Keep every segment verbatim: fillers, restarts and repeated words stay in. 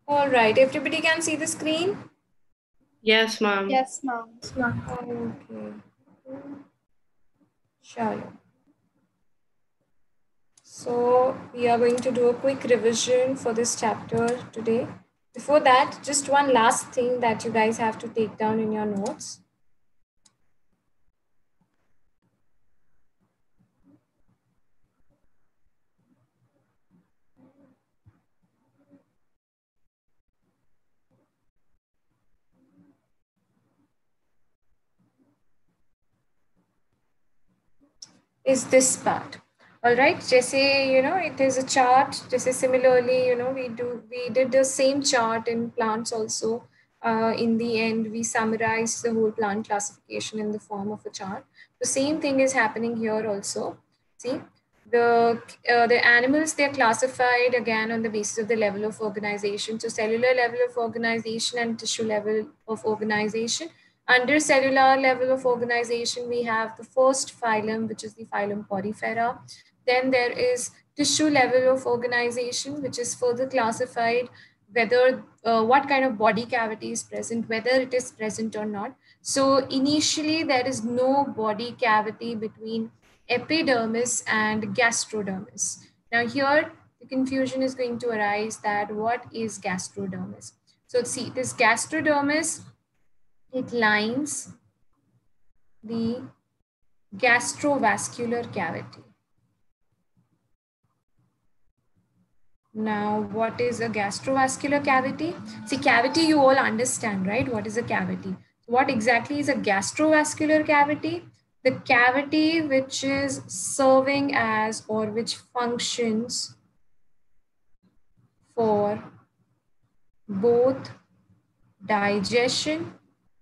All right, everybody can see the screen? Yes, ma'am. Yes, ma'am. Okay. Sure. So we are going to do a quick revision for this chapter today. Before that, just one last thing that you guys have to take down in your notes. Is this part. All right, Jesse, you know, it is a chart. Jesse, similarly, you know, we do we did the same chart in plants also. Uh, in the end, we summarized the whole plant classification in the form of a chart. The same thing is happening here also. See, the uh, the animals, they're classified again on the basis of the level of organization. So cellular level of organization and tissue level of organization. Under cellular level of organization, we have the first phylum, which is the phylum Porifera. Then there is tissue level of organization, which is further classified whether uh, what kind of body cavity is present, whether it is present or not. So initially, there is no body cavity between epidermis and gastrodermis. Now here, the confusion is going to arise that what is gastrodermis? So see, this gastrodermis, it lines the gastrovascular cavity. Now, what is a gastrovascular cavity? See, cavity you all understand, right? What is a cavity? What exactly is a gastrovascular cavity? The cavity which is serving as or which functions for both digestion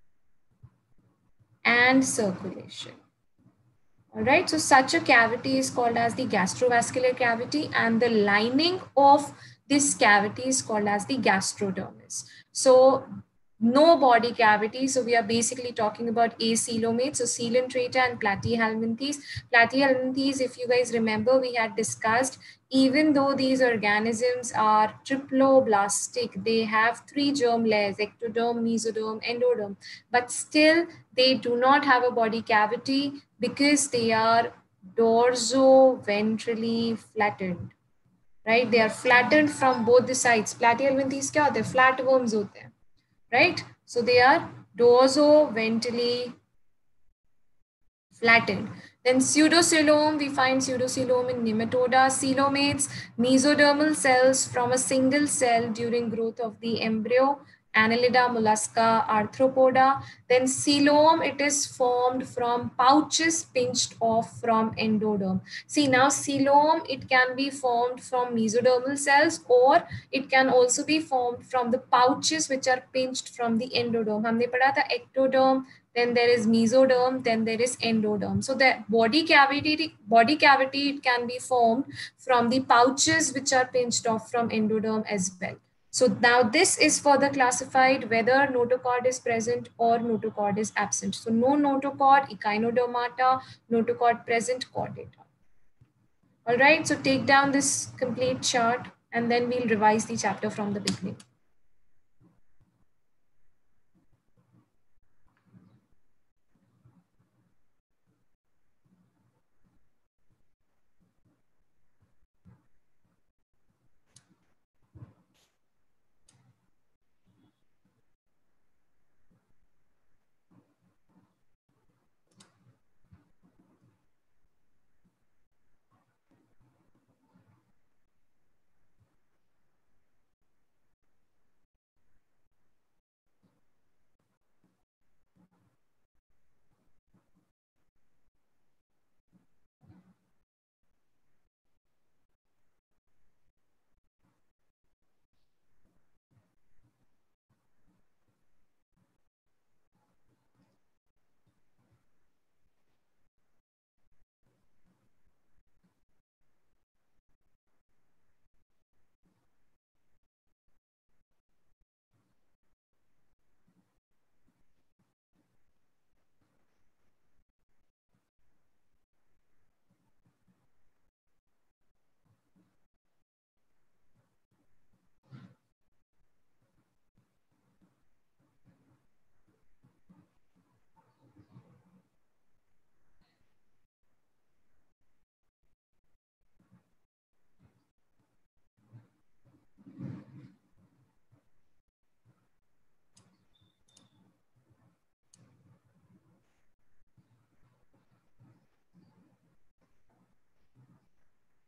and circulation. All right, so such a cavity is called as the gastrovascular cavity, and the lining of this cavity is called as the gastrodermis. So no body cavity. So we are basically talking about acoelomates, so coelenterata and platyhelminthes. Platyhelminthes, if you guys remember, we had discussed, even though these organisms are triploblastic, they have three germ layers, ectoderm, mesoderm, endoderm, but still they do not have a body cavity because they are dorso-ventrally flattened, right? They are flattened from both the sides. Platyhelminthes क्या होते हैं? Flatworms होते हैं, right? So they are dorso-ventrally flattened. Then pseudocoelom, we find pseudocoelom in nematoda, coelomates, mesodermal cells from a single cell during growth of the embryo, Annelida, mollusca, arthropoda. Then coelom, it is formed from pouches pinched off from endoderm. See, now coelom, it can be formed from mesodermal cells, or it can also be formed from the pouches which are pinched from the endoderm. हमने पढ़ा था ectoderm, then there is mesoderm, then there is endoderm. So the body cavity, body cavity, it can be formed from the pouches which are pinched off from endoderm as well. So now this is further classified whether notochord is present or notochord is absent. So no notochord, echinodermata, notochord present, chordata. All right, so take down this complete chart and then we'll revise the chapter from the beginning.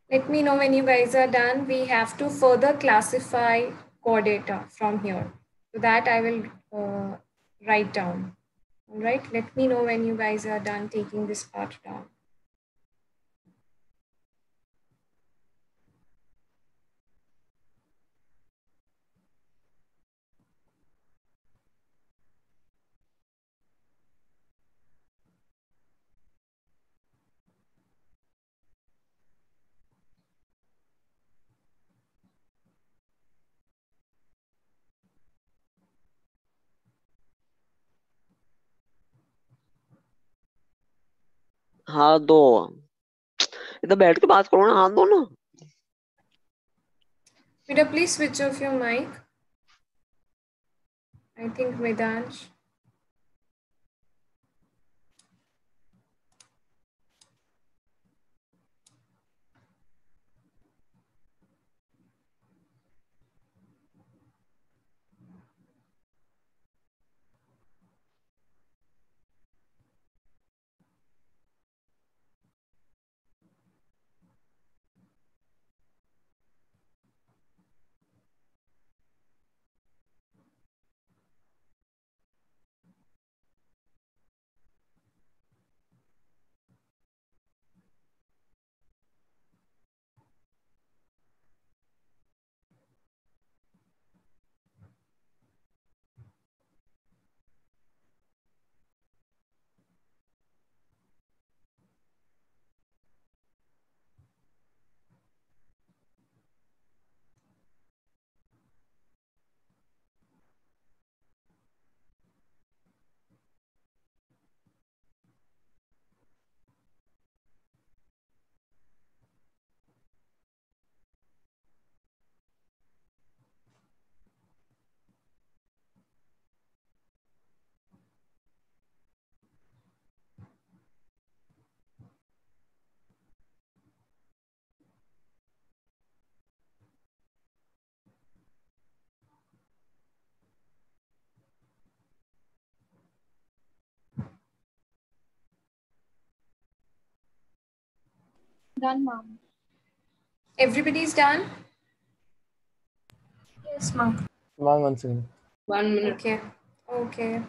Let me know when you guys are done. We have to further classify chordata from here. So that I will uh, write down. All right. Let me know when you guys are done taking this part down. हाथ दो। इधर बैठ के बात करो ना, हाथ दो ना। Vida, please switch off your mic. I think Vedansh. Done, ma'am. Everybody's done? Yes, ma'am. One, one second. One minute. Okay. Okay.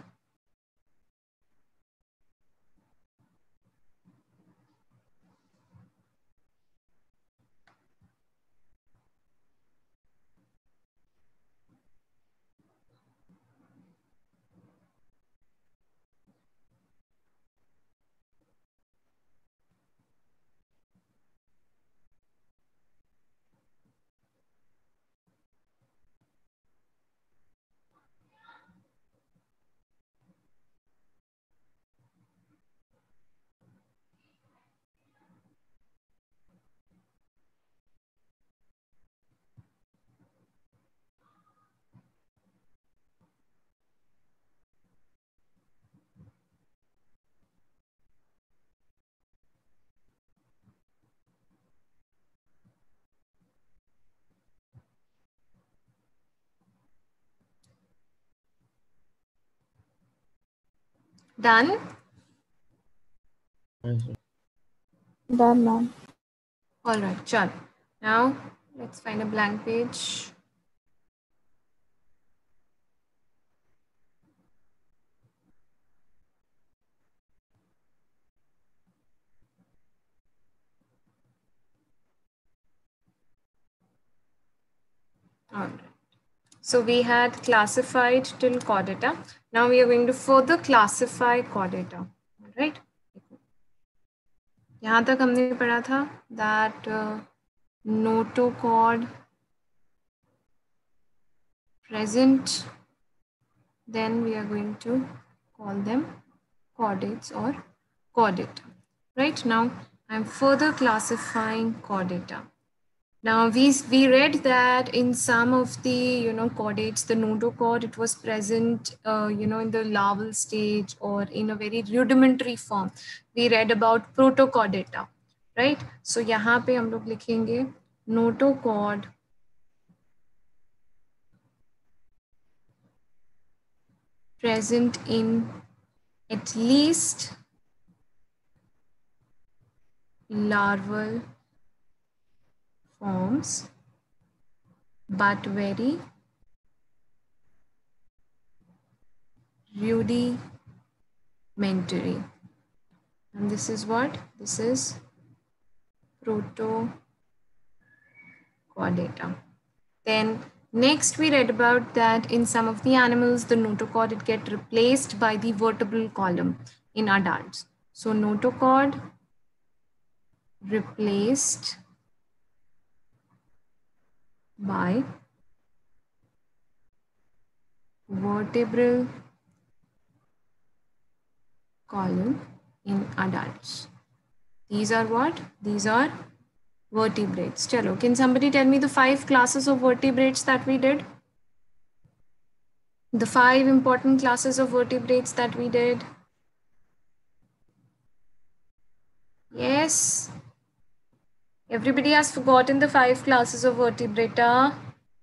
Done? Done, ma'am. All right, Chal. Now let's find a blank page. All right. So we had classified till chordata. Now we are going to further classify chordata. All right. यहाँ तक हमने पढ़ा था that uh, notochord present, then we are going to call them chordates or chordata. Right now, I'm further classifying chordata. Now we we read that in some of the you know chordates, the notochord, it was present uh, you know in the larval stage or in a very rudimentary form. We read about protochordata, right? So यहाँ पे हम लोग लिखेंगे notochord present in at least larval forms, but very rudimentary. And this is what? This is protochordata. Then next we read about that in some of the animals, the notochord it get replaced by the vertebral column in adults. So notochord replaced by vertebral column in adults. These are what? These are vertebrates. Chalo, can somebody tell me the five classes of vertebrates that we did? The five important classes of vertebrates that we did. Yes. Everybody has forgotten the five classes of vertebrata.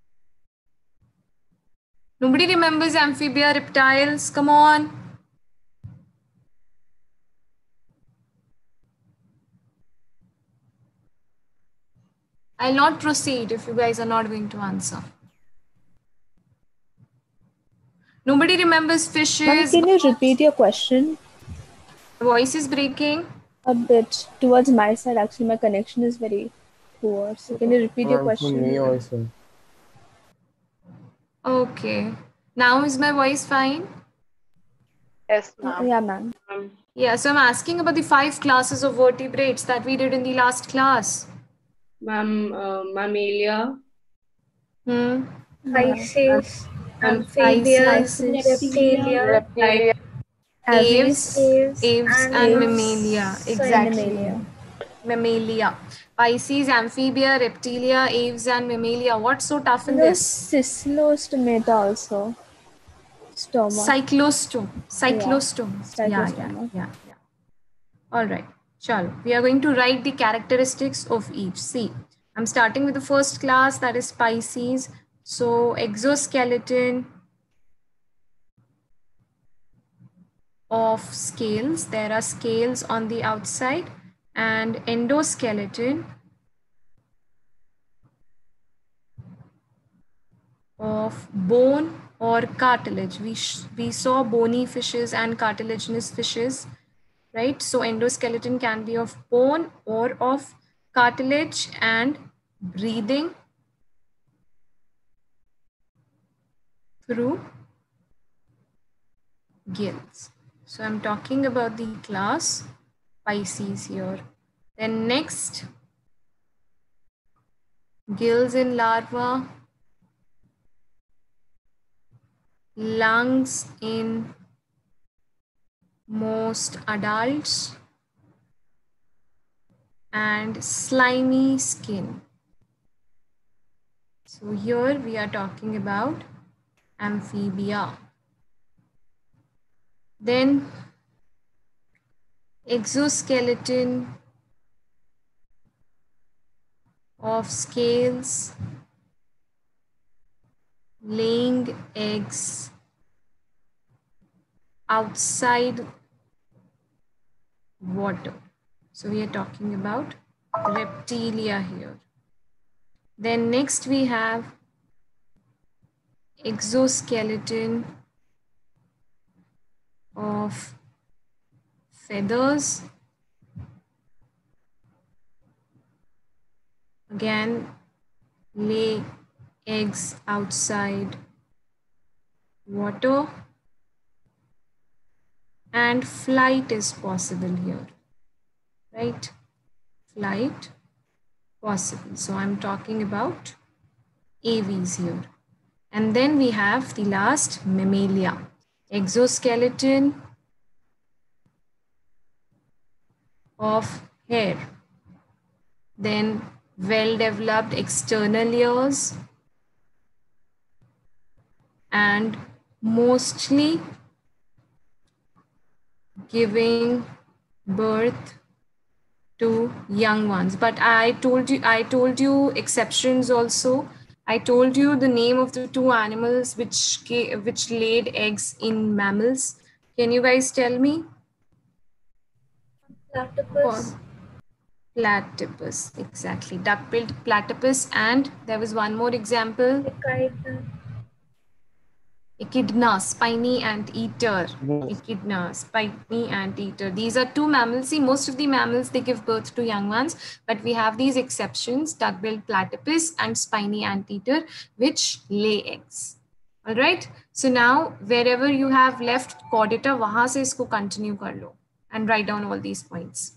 Nobody remembers amphibia, reptiles. Come on. I'll not proceed if you guys are not going to answer. Nobody remembers fishes. Ma'am, can you repeat your question? Voice is breaking. A bit towards my side. Actually, my connection is very poor. So can you repeat your Ma'am, for question? me also. Okay. Now is my voice fine? Yes, Uh, ma'am. yeah, ma'am. Um, Yeah, so I'm asking about the five classes of vertebrates that we did in the last class. Ma'am, uh, mammalia, Hmm. Pisces, Amphibians, amphibians, reptilia, Reptilia. aves, aves, aves and and Aves mammalia. and Exactly. mammalia. Mammalia. Pisces, amphibia, reptilia, aves and mammalia. What's so tough in There's this? Cyclostomata also. Stoma. Cyclostome. Yeah. Cyclostome. Yeah, yeah, Cyclostoma. yeah, yeah. All right. Chalo. We are going to write the characteristics of each. See, I'm starting with the first class, that is Pisces. So exoskeleton of scales. There are scales on the outside, and endoskeleton of bone or cartilage. We, we saw bony fishes and cartilaginous fishes, right? So endoskeleton can be of bone or of cartilage and breathing through gills. So I'm talking about the class Pisces here. Then next, gills in larva, lungs in most adults, and slimy skin. So here we are talking about amphibia. Then exoskeleton of scales, laying eggs outside water. So we are talking about reptilia here. Then next we have exoskeleton of feathers. Again, lay eggs outside water, and flight is possible here, right? Flight possible. So I'm talking about aves here. And then we have the last, mammalia. Exoskeleton of hair. Then well-developed external ears, and mostly giving birth to young ones. But I told you, I told you exceptions also. I told you the name of the two animals which which laid eggs in mammals. Can you guys tell me? platypus. Platypus, exactly. Duck-billed platypus, and there was one more example. Echidna. Echidna, spiny anteater. Echidna, spiny anteater. These are two mammals. See, most of the mammals, they give birth to young ones, but we have these exceptions, duck-billed platypus and spiny anteater, which lay eggs. All right. So now, wherever you have left chordata, wahan se isko continue kar lo and write down all these points.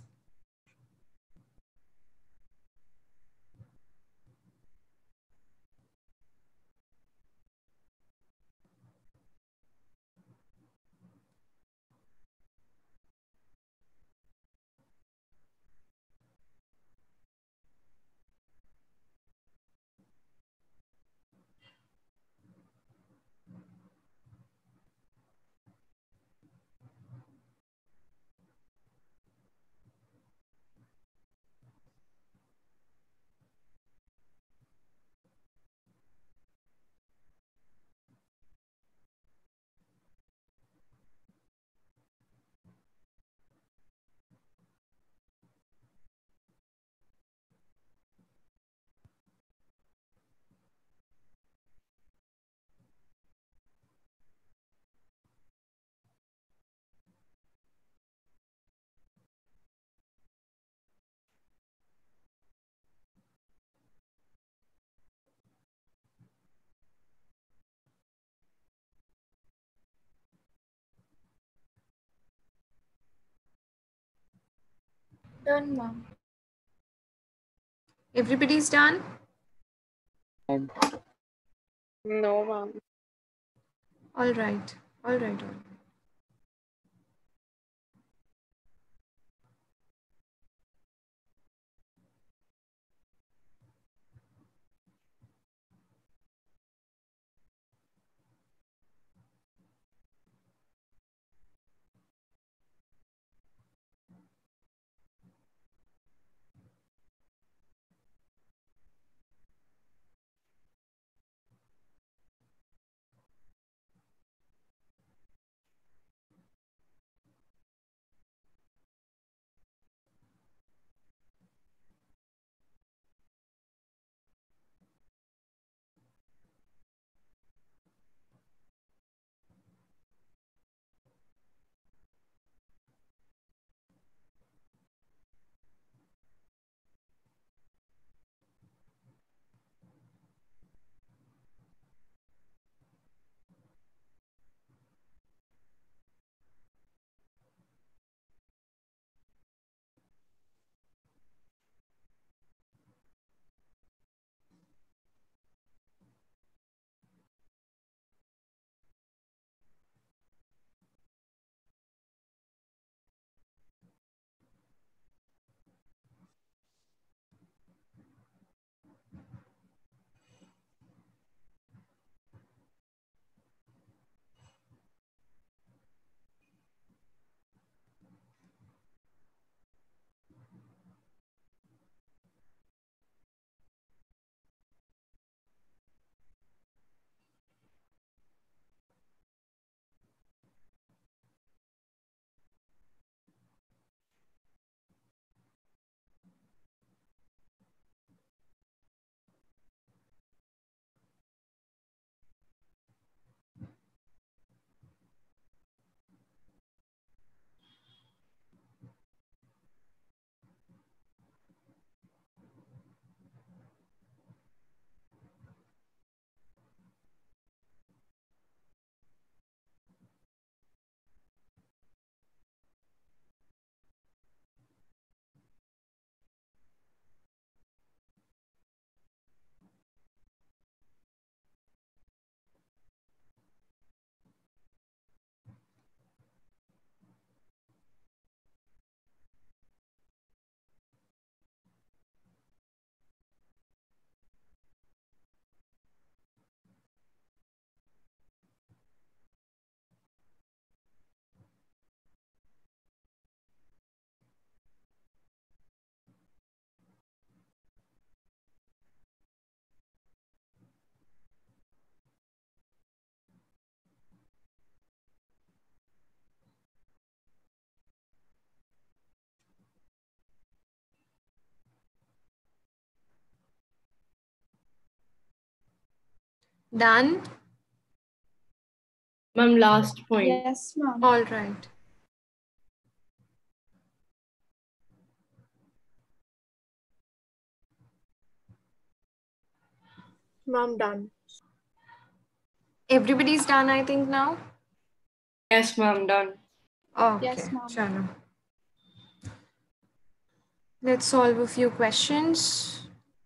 Done, ma'am. Everybody's done? No, ma'am. All right. All right. All right. Done? Ma'am, last point. Yes, ma'am. All right. Ma'am, done. Everybody's done, I think, now? Yes, ma'am, done. Okay. Yes, ma'am. Chalo. Let's solve a few questions.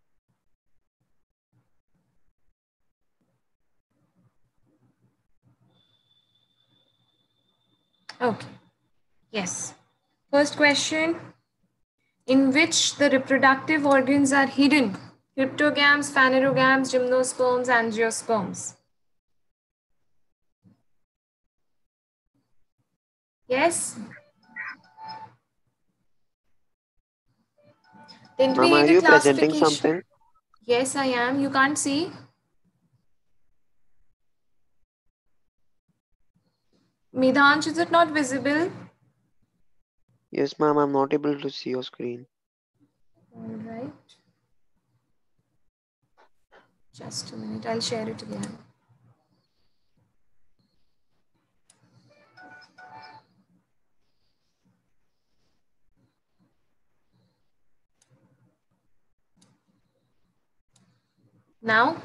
Okay. Yes. First question. In which the reproductive organs are hidden? Cryptogams, phanerogams, gymnosperms, angiosperms. Yes? Didn't we Ma'am, are need a you presenting classification? something? Yes, I am. You can't see? Midhansh, is it not visible? Yes, ma'am, I'm not able to see your screen. All right. Just a minute. I'll share it again. Now?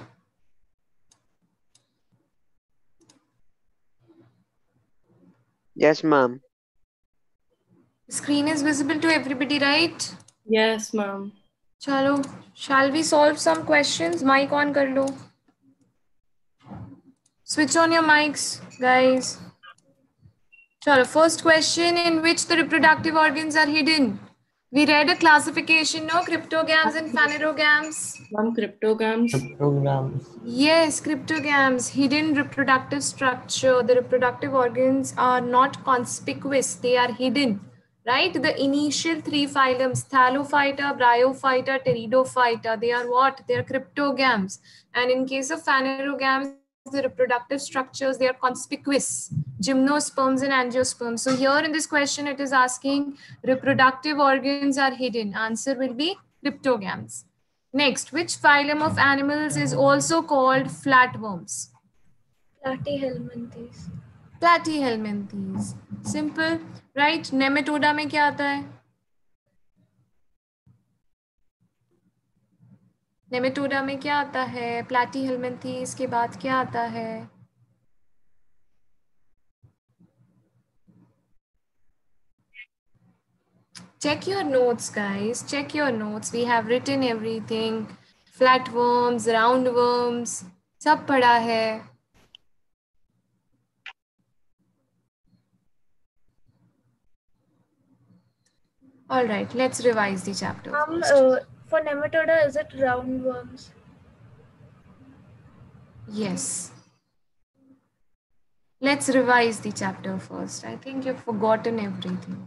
Yes, ma'am. The screen is visible to everybody, right? Yes, ma'am. Chalo, shall we solve some questions? Mic on kar lo. Switch on your mics, guys. Chalo, first question, in which the reproductive organs are hidden? We read a classification, no? Cryptogams and phanerogams. Ma'am, cryptogams. Cryptograms. Yes, cryptogams, hidden reproductive structure. The reproductive organs are not conspicuous, they are hidden, right? The initial three phylums, Thallophyta, Bryophyta, Pteridophyta, they are what? They are cryptogams. And in case of phanerogams, the reproductive structures, they are conspicuous, gymnosperms and angiosperms. So here in this question, it is asking reproductive organs are hidden. Answer will be cryptogams. Next, which phylum of animals is also called flatworms? Platyhelminthes. Platyhelminthes. Simple, right? Nematoda में क्या आता है? Nematoda में क्या आता है? Platyhelminthes के बाद क्या आता है? Check your notes, guys. Check your notes. We have written everything. Flatworms, roundworms, सब पढ़ा है. All right, let's revise the chapter. Um, first. uh, for nematoda, is it roundworms? Yes. Let's revise the chapter first. I think you've forgotten everything.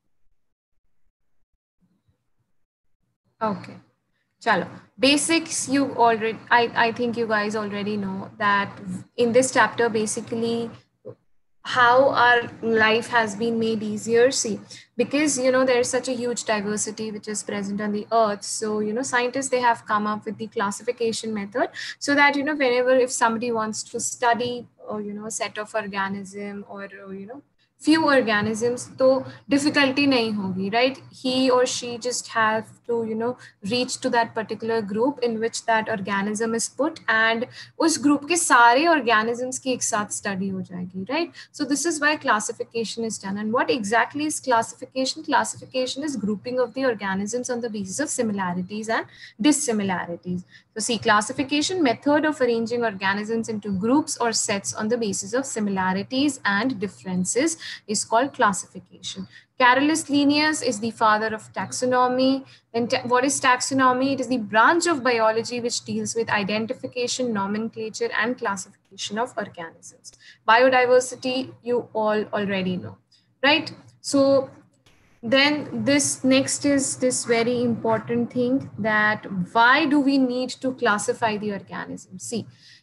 Okay. Chalo. Basics, you already, I, I think you guys already know that in this chapter, basically, how our life has been made easier. See, because, you know, there's such a huge diversity which is present on the earth. So, you know, scientists, they have come up with the classification method so that, you know, whenever if somebody wants to study, or, you know, a set of organism or, you know, few organisms, तो difficulty नहीं होगी, right? He or she just have to, you know, reach to that particular group in which that organism is put, and उस group के सारे organisms की एक साथ study हो जाएगी, right? So this is why classification is done. And what exactly is classification? Classification is grouping of the organisms on the basis of similarities and dissimilarities. So see, classification method of arranging organisms into groups or sets on the basis of similarities and differences is called classification. Carolus Linnaeus is the father of taxonomy. And ta what is taxonomy? It is the branch of biology which deals with identification, nomenclature, and classification of organisms. Biodiversity, you all already know, right? So then this next is this very important thing, that why do we need to classify the organism? See,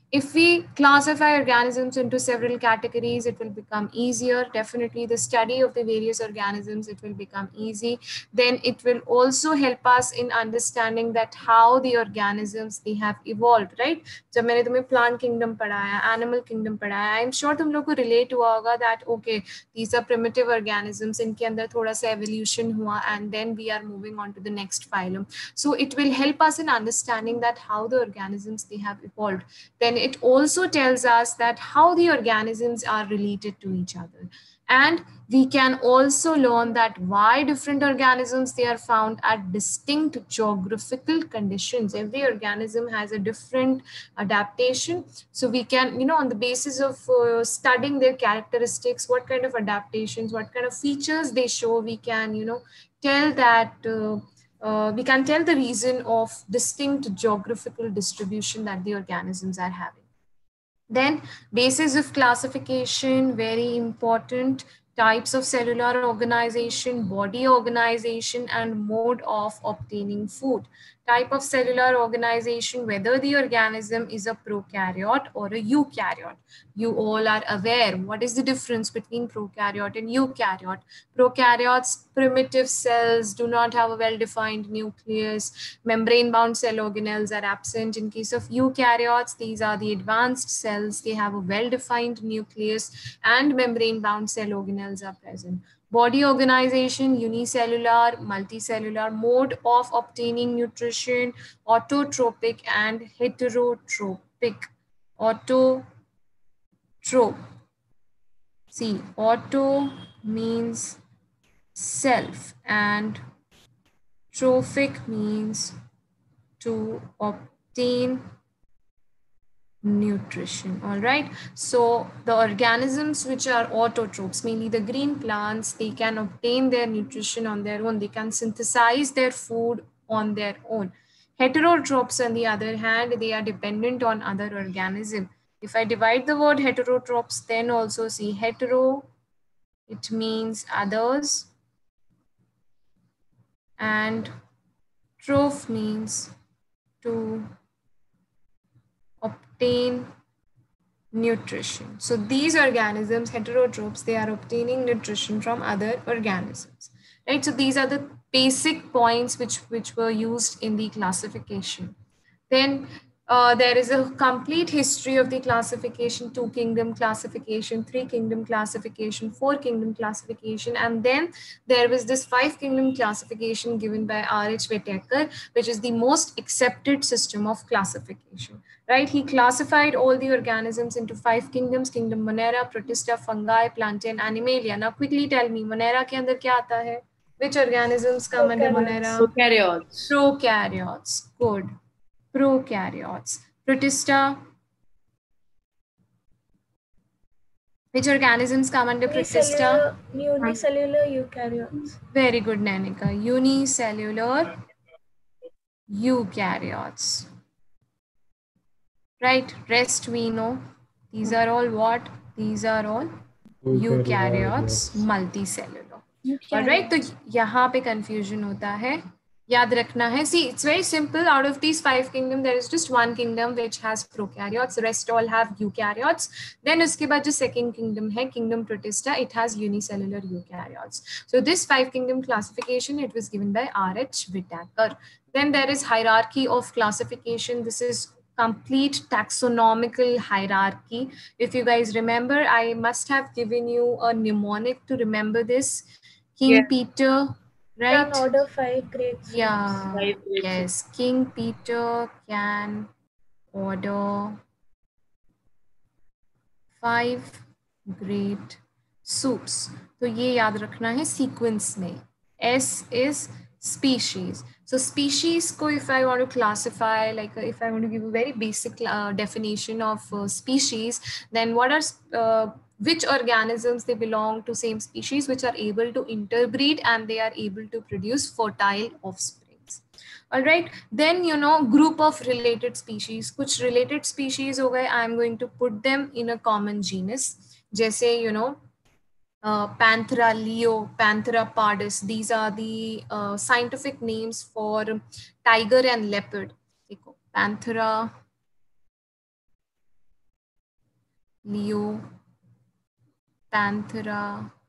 If we classify organisms into several categories, it will become easier. Definitely the study of the various organisms, it will become easy. Then it will also help us in understanding that how the organisms, they have evolved, right? जब मैंने तुम्हें plant kingdom पढ़ाया, animal kingdom पढ़ाया, I'm sure तुम लोग को relate हुआ होगा that okay, these are primitive organisms, इनके अंदर थोड़ा सा evolution हुआ, and then we are moving on to the next phylum. So it will help us in understanding that how the organisms, they have evolved. Then it also tells us that how the organisms are related to each other. And we can also learn that why different organisms, they are found at distinct geographical conditions. Every organism has a different adaptation. So we can, you know, on the basis of uh, studying their characteristics, what kind of adaptations, what kind of features they show, we can, you know, tell that uh, uh, we can tell the reason of distinct geographical distribution that the organisms are having. Then basis of classification, very important. Types of cellular organization, body organization, and mode of obtaining food. Type of cellular organization, whether the organism is a prokaryote or a eukaryote. You all are aware what is the difference between prokaryote and eukaryote. Prokaryotes, primitive cells, do not have a well-defined nucleus. Membrane-bound cell organelles are absent. In case of eukaryotes, these are the advanced cells. They have a well-defined nucleus and membrane-bound cell organelles are present. Body organization, unicellular, multicellular, mode of obtaining nutrition, autotrophic and heterotrophic. Autotroph. See, auto means self and trophic means to obtain nutrition. All right, so the organisms which are autotrophs, mainly the green plants, they can obtain their nutrition on their own. They can synthesize their food on their own. Heterotrophs, on the other hand, they are dependent on other organisms. If I divide the word heterotrophs, then also see hetero, it means others, and troph means to obtain nutrition. So these organisms, heterotrophs, they are obtaining nutrition from other organisms, right? So these are the basic points which, which were used in the classification. Then uh, there is a complete history of the classification, two kingdom classification, three kingdom classification, four kingdom classification, and then there was this five kingdom classification given by R H Whittaker, which is the most accepted system of classification, right? He classified all the organisms into five kingdoms: kingdom Monera, Protista, Fungi, Plantae, and Animalia. Now quickly tell me, Monera के अंदर क्या आता है? Which organisms come under Monera? Prokaryotes. Prokaryotes. Good. Prokaryotes. Protista. Which organisms come under Protista? Unicellular, unicellular eukaryotes. Very good, Nanika. Unicellular eukaryotes. Right, rest we know. These are all what? These are all eukaryotes, multicellular. All right, तो यहाँ पे confusion होता है. याद रखना है. See, it's very simple. Out of these five kingdoms, there is just one kingdom which has prokaryotes. The rest all have eukaryotes. Then उसके बाद जो second kingdom है, kingdom Protista, it has unicellular eukaryotes. So this five kingdom classification, it was given by R H Whittaker. Then there is hierarchy of classification. This is complete taxonomical hierarchy. If you guys remember, I must have given you a mnemonic to remember this. King Yeah. Peter, right? Can order five grades. Yeah, Five grades. yes. King Peter can order five great soups. तो ये याद रखना है sequence में. S is species. So species को if I want to classify, like uh, if I want to give a very basic uh, definition of uh, species, then what are uh, which organisms they belong to same species which are able to interbreed and they are able to produce fertile offsprings. All right, then you know group of related species. कुछ related species हो गए. I am going to put them in a common genus. जैसे you know uh, Panthera leo, Panthera pardus. These are the uh, scientific names for tiger and leopard. देखो Panthera Leo, Panthera,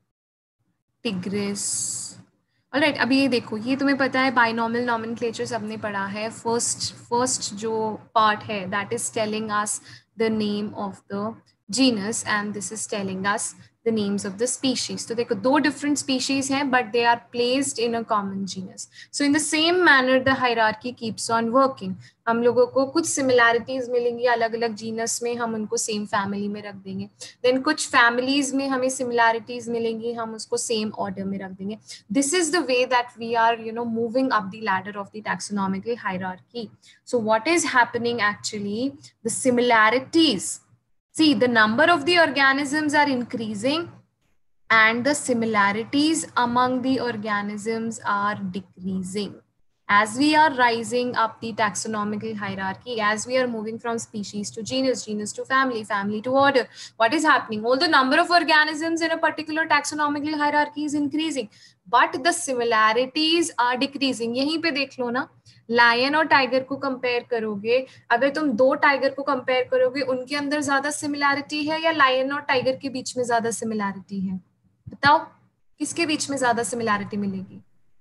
Tigris. Alright, अभी ये देखो, ये तुम्हें पता है binomial nomenclature सबने पढ़ा है. फर्स्ट फर्स्ट जो पार्ट है that is telling us the name of the genus and this is telling us the names of the species. तो देखो दो डिफरेंट स्पीशीज हैं but they are placed in a common genus. So in the same manner the hierarchy keeps on working. हम लोगों को कुछ similarities मिलेंगी अलग अलग जीनस में, हम उनको सेम फैमिली में रख देंगे. देन कुछ फैमिलीज में हमें सिमिलैरिटीज मिलेंगी, हम उसको सेम ऑर्डर में रख देंगे. This is the way that we are, you know, moving up the ladder of the taxonomical hierarchy. So what is happening actually? The similarities. See, the number of the organisms are increasing and the similarities among the organisms are decreasing. As we are rising up the taxonomical hierarchy, as we are moving from species to genus, genus to family, family to order, what is happening? All the number of organisms in a particular taxonomical hierarchy is increasing, but the similarities are decreasing. यहीं पे देख लो ना, lion और tiger को compare करोगे, अगर तुम दो टाइगर को कंपेयर करोगे, उनके अंदर ज्यादा सिमिलैरिटी है या लायन और टाइगर के बीच में ज्यादा सिमिलैरिटी है? बताओ, किसके बीच में ज्यादा सिमिलैरिटी मिलेगी?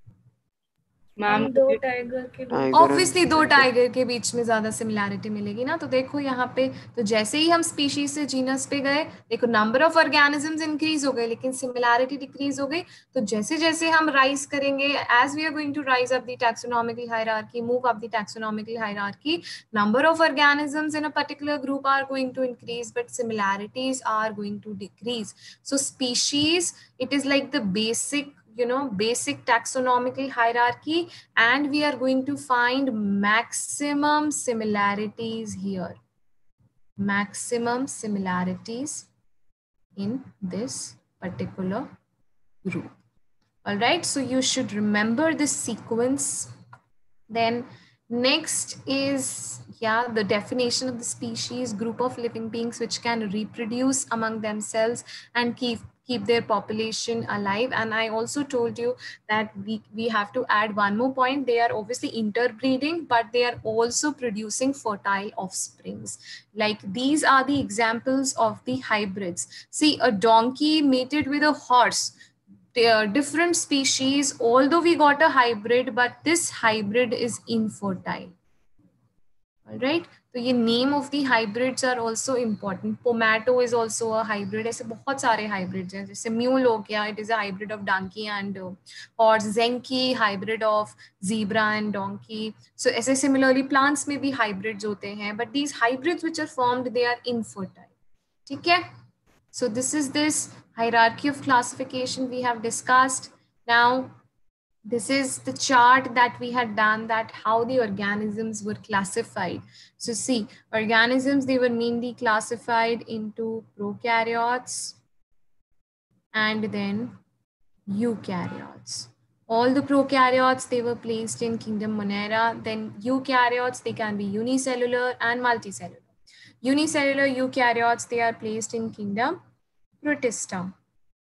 मैम दो टाइगर के बीच ऑब्वियसली दो टाइगर के बीच में ज्यादा सिमिलैरिटी मिलेगी ना. तो देखो यहाँ पे, तो जैसे ही हम स्पीशीज से जीनस पे गए, देखो नंबर ऑफ ऑर्गेनिजम्स इंक्रीज हो गए लेकिन सिमिलैरिटी डिक्रीज हो गई. तो जैसे जैसे हम राइज करेंगे, as we are going to rise up the taxonomical hierarchy, move up the taxonomical hierarchy, number of organisms in a particular group are going to increase but similarities are going to decrease. So species, it is like the basic, you know, basic taxonomical hierarchy, and we are going to find maximum similarities here. Maximum similarities in this particular group. All right, so you should remember this sequence. Then next is, yeah, the definition of the species: group of living beings which can reproduce among themselves and keep keep their population alive. And I also told you that we we have to add one more point. They are obviously interbreeding, but they are also producing fertile offsprings. Like these are the examples of the hybrids. See, a donkey mated with a horse. They are different species, although we got a hybrid, but this hybrid is infertile. All right, so ये name of the hybrids are also important. Pomato is also a hybrid. ऐसे बहुत सारे hybrids हैं. जैसे mule हो गया, it is a hybrid of donkey and uh, horse. Zenki, hybrid of zebra and donkey. So ऐसे similarly plants में भी hybrids होते हैं, but these hybrids which are formed, they are infertile. ठीक है? So this is this hierarchy of classification we have discussed. Now, this is the chart that we had done, that how the organisms were classified. So see, organisms, they were mainly classified into prokaryotes and then eukaryotes. All the prokaryotes, they were placed in kingdom Monera. Then eukaryotes, they can be unicellular and multicellular. Unicellular eukaryotes, they are placed in kingdom Protista.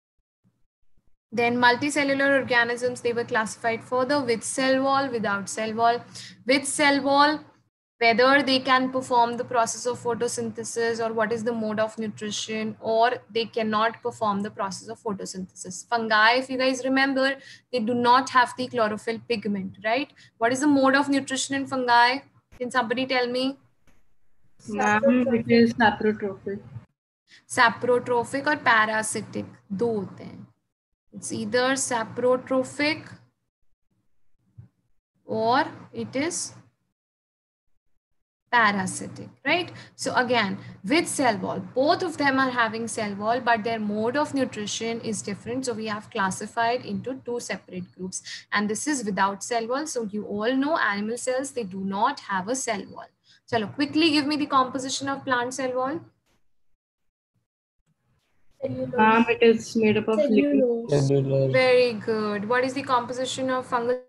Then multicellular organisms, they were classified further with cell wall, without cell wall. With cell wall, whether they can perform the process of photosynthesis or what is the mode of nutrition, or they cannot perform the process of photosynthesis. Fungi, if you guys remember, they do not have the chlorophyll pigment, right? What is the mode of nutrition in fungi? Can somebody tell me? Ma'am it is saprotrophic. Saprotrophic और parasitic, दो होते हैं. It's either saprotrophic or it is parasitic, right? So again, with cell wall, both of them are having cell wall, but their mode of nutrition is different. So we have classified into two separate groups, and this is without cell wall. So you all know animal cells, they do not have a cell wall. Chalo, quickly give me the composition of plant cell wall. Ma'am, it is made up of living. cellulose. Very good. What is the composition of fungal?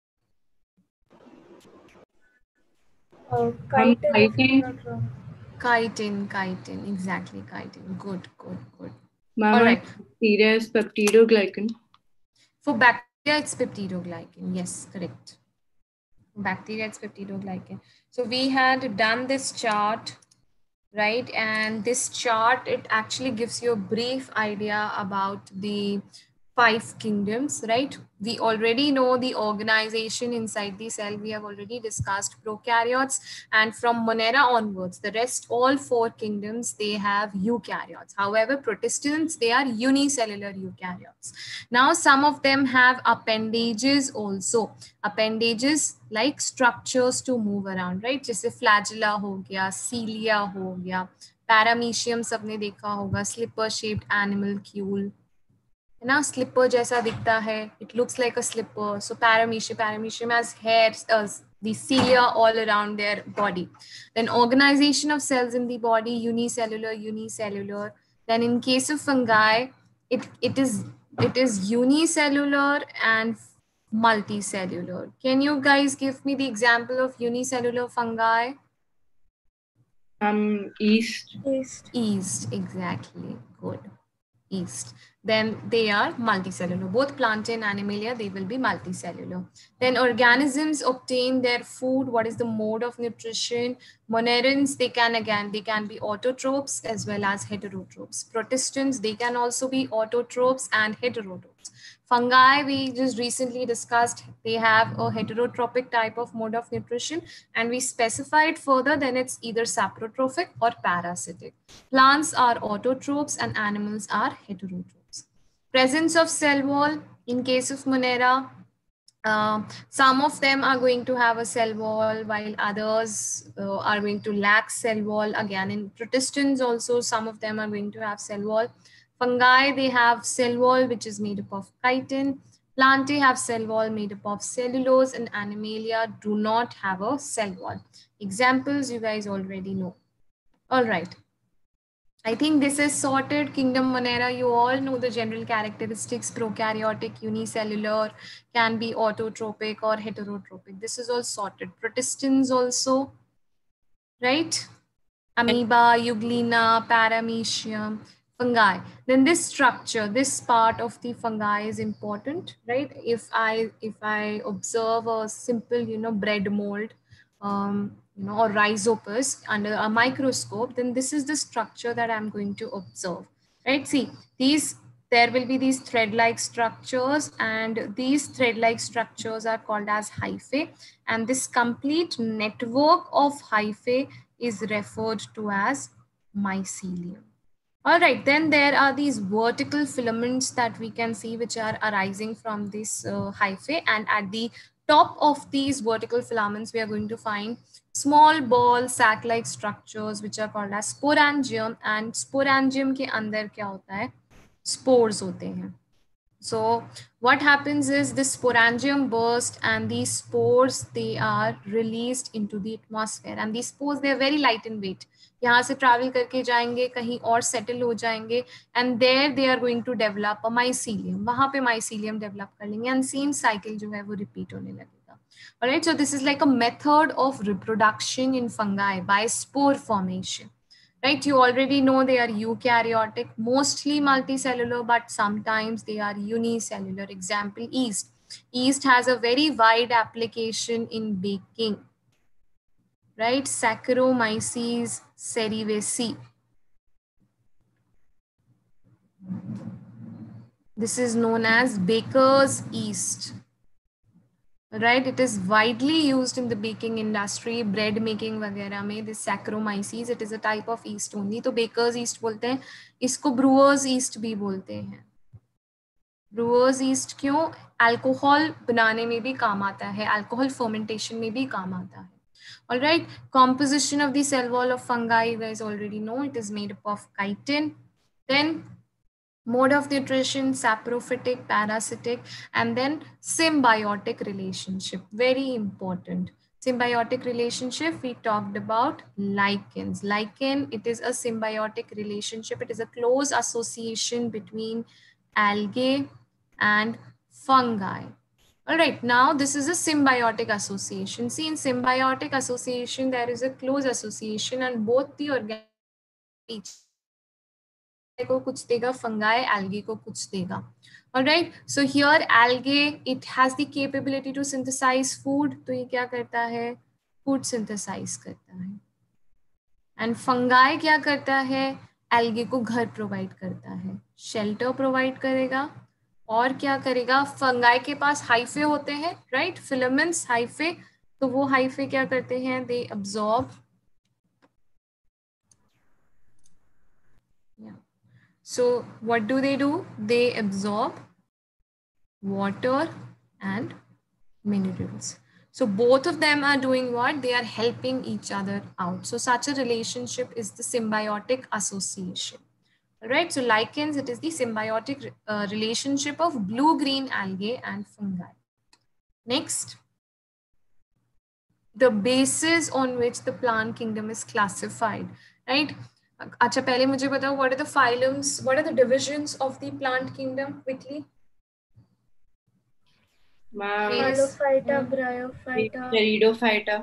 Uh, Ma'am, chitin, if chitin. I'm not wrong. Chitin, chitin, exactly, chitin. Good, good, good. Ma'am, All right. bacteria is peptidoglycan. For bacteria, it's peptidoglycan. Yes, correct. For bacteria, it's peptidoglycan. So we had done this chart right? And this chart, it actually gives you a brief idea about the five kingdoms, right? We already know the organization inside the cell. We have already discussed prokaryotes, and from Monera onwards, the rest, all four kingdoms, they have eukaryotes. However, protistants, they are unicellular eukaryotes. Now, some of them have appendages also. Appendages like structures to move around, right? जैसे flagella हो गया, cilia हो गया, paramecium सबने देखा होगा, slipper shaped animalcule, है ना, slipper जैसा दिखता है, it looks like a slipper. So paramecium, paramecium has hairs, uh, the cilia all around their body. Then organization of cells in the body, unicellular, unicellular. Then in case of fungi, it, it is it is unicellular and multicellular. Can you guys give me the example of unicellular fungi? Um, yeast. Yeast. Yeast, exactly. Good. Yeast. Then they are multicellular. Both Plantae and Animalia, they will be multicellular. Then organisms obtain their food. What is the mode of nutrition? Monerans, they can again, they can be autotrophs as well as heterotrophs. Protistants, they can also be autotrophs and heterotrophs. Fungi, we just recently discussed, they have a heterotrophic type of mode of nutrition, and we specified further, then it's either saprotrophic or parasitic. Plants are autotrophs and animals are heterotrophs. Presence of cell wall, in case of Monera, uh, some of them are going to have a cell wall, while others uh, are going to lack cell wall. Again, in protistants also, some of them are going to have cell wall. Fungi, they have cell wall, which is made up of chitin. Plantae have cell wall made up of cellulose, and Animalia do not have a cell wall. Examples you guys already know. All right. I think this is sorted. Kingdom Monera, you all know the general characteristics. Prokaryotic, unicellular, can be autotrophic or heterotrophic. This is all sorted. Protistants also, right? Amoeba, Euglena, Paramecium, fungi. Then this structure, this part of the fungi is important, right? If I if I observe a simple, you know, bread mold, um, you know, or rhizopus under a microscope, then this is the structure that I'm going to observe, right? See, these, there will be these thread-like structures, and these thread-like structures are called as hyphae, and this complete network of hyphae is referred to as mycelium. All right, then there are these vertical filaments that we can see which are arising from this uh, hyphae, and at the top of these vertical filaments we are going to find small ball sac-like structures which are called as sporangium, and sporangium के अंदर क्या होता है, spores होते हैं. So what happens is this sporangium burst, and these spores, they are released into the atmosphere, and these spores, they are very light in weight. यहाँ से travel करके जाएंगे, कहीं और settle हो जाएंगे, and there they are going to develop a mycelium. वहाँ पे mycelium develop कर लेंगे, and same cycle जो है वो repeat होने लगेगा. Alright, so this is like a method of reproduction in fungi by spore formation. Right, you already know they are eukaryotic, mostly multicellular, but sometimes they are unicellular. Example, yeast. Yeast has a very wide application in baking. Right, Saccharomyces cerevisiae. This is known as baker's yeast. Right, it is widely used in the baking industry, bread making वगैरह में. This Saccharomyces, it is a type of yeast only. तो baker's yeast बोलते हैं, इसको brewer's yeast भी बोलते हैं. Brewer's yeast क्यों? Alcohol बनाने में भी काम आता है, alcohol fermentation में भी काम आता है. All right, composition of the cell wall of fungi, you guys already know, it is made up of chitin. Then mode of nutrition, saprophytic, parasitic, and then symbiotic relationship. Very important. Symbiotic relationship, we talked about lichens. Lichen, it is a symbiotic relationship. It is a close association between algae and fungi. All right, now this is a symbiotic association. See, in symbiotic association, there is a close association, and both the organisms को कुछ देगा, fungi algae को कुछ देगा. All right, so here algae, it has the capability to synthesize food. तो ये क्या करता है? Food synthesize करता है. एंड फंगाई क्या करता है, एल्गे को घर प्रोवाइड करता है, शेल्टर प्रोवाइड करेगा, और क्या करेगा, फंगाई के पास हाइफे होते हैं, राइट, फिलामेंट्स, हाइफे, तो वो हाइफे क्या करते हैं, they absorb, so what do they do, they absorb water and minerals. So both of them are doing what, they are helping each other out. So such a relationship is the symbiotic association. All right, so lichens, it is the symbiotic uh, relationship of blue-green algae and fungi. Next, the basis on which the plant kingdom is classified, right? अच्छा, पहले मुझे बताओ, what are the phylums, what are the divisions of the plant kingdom quickly? Ma'am, Halophyta, Hmm. Bryophyta, Pteridophyta.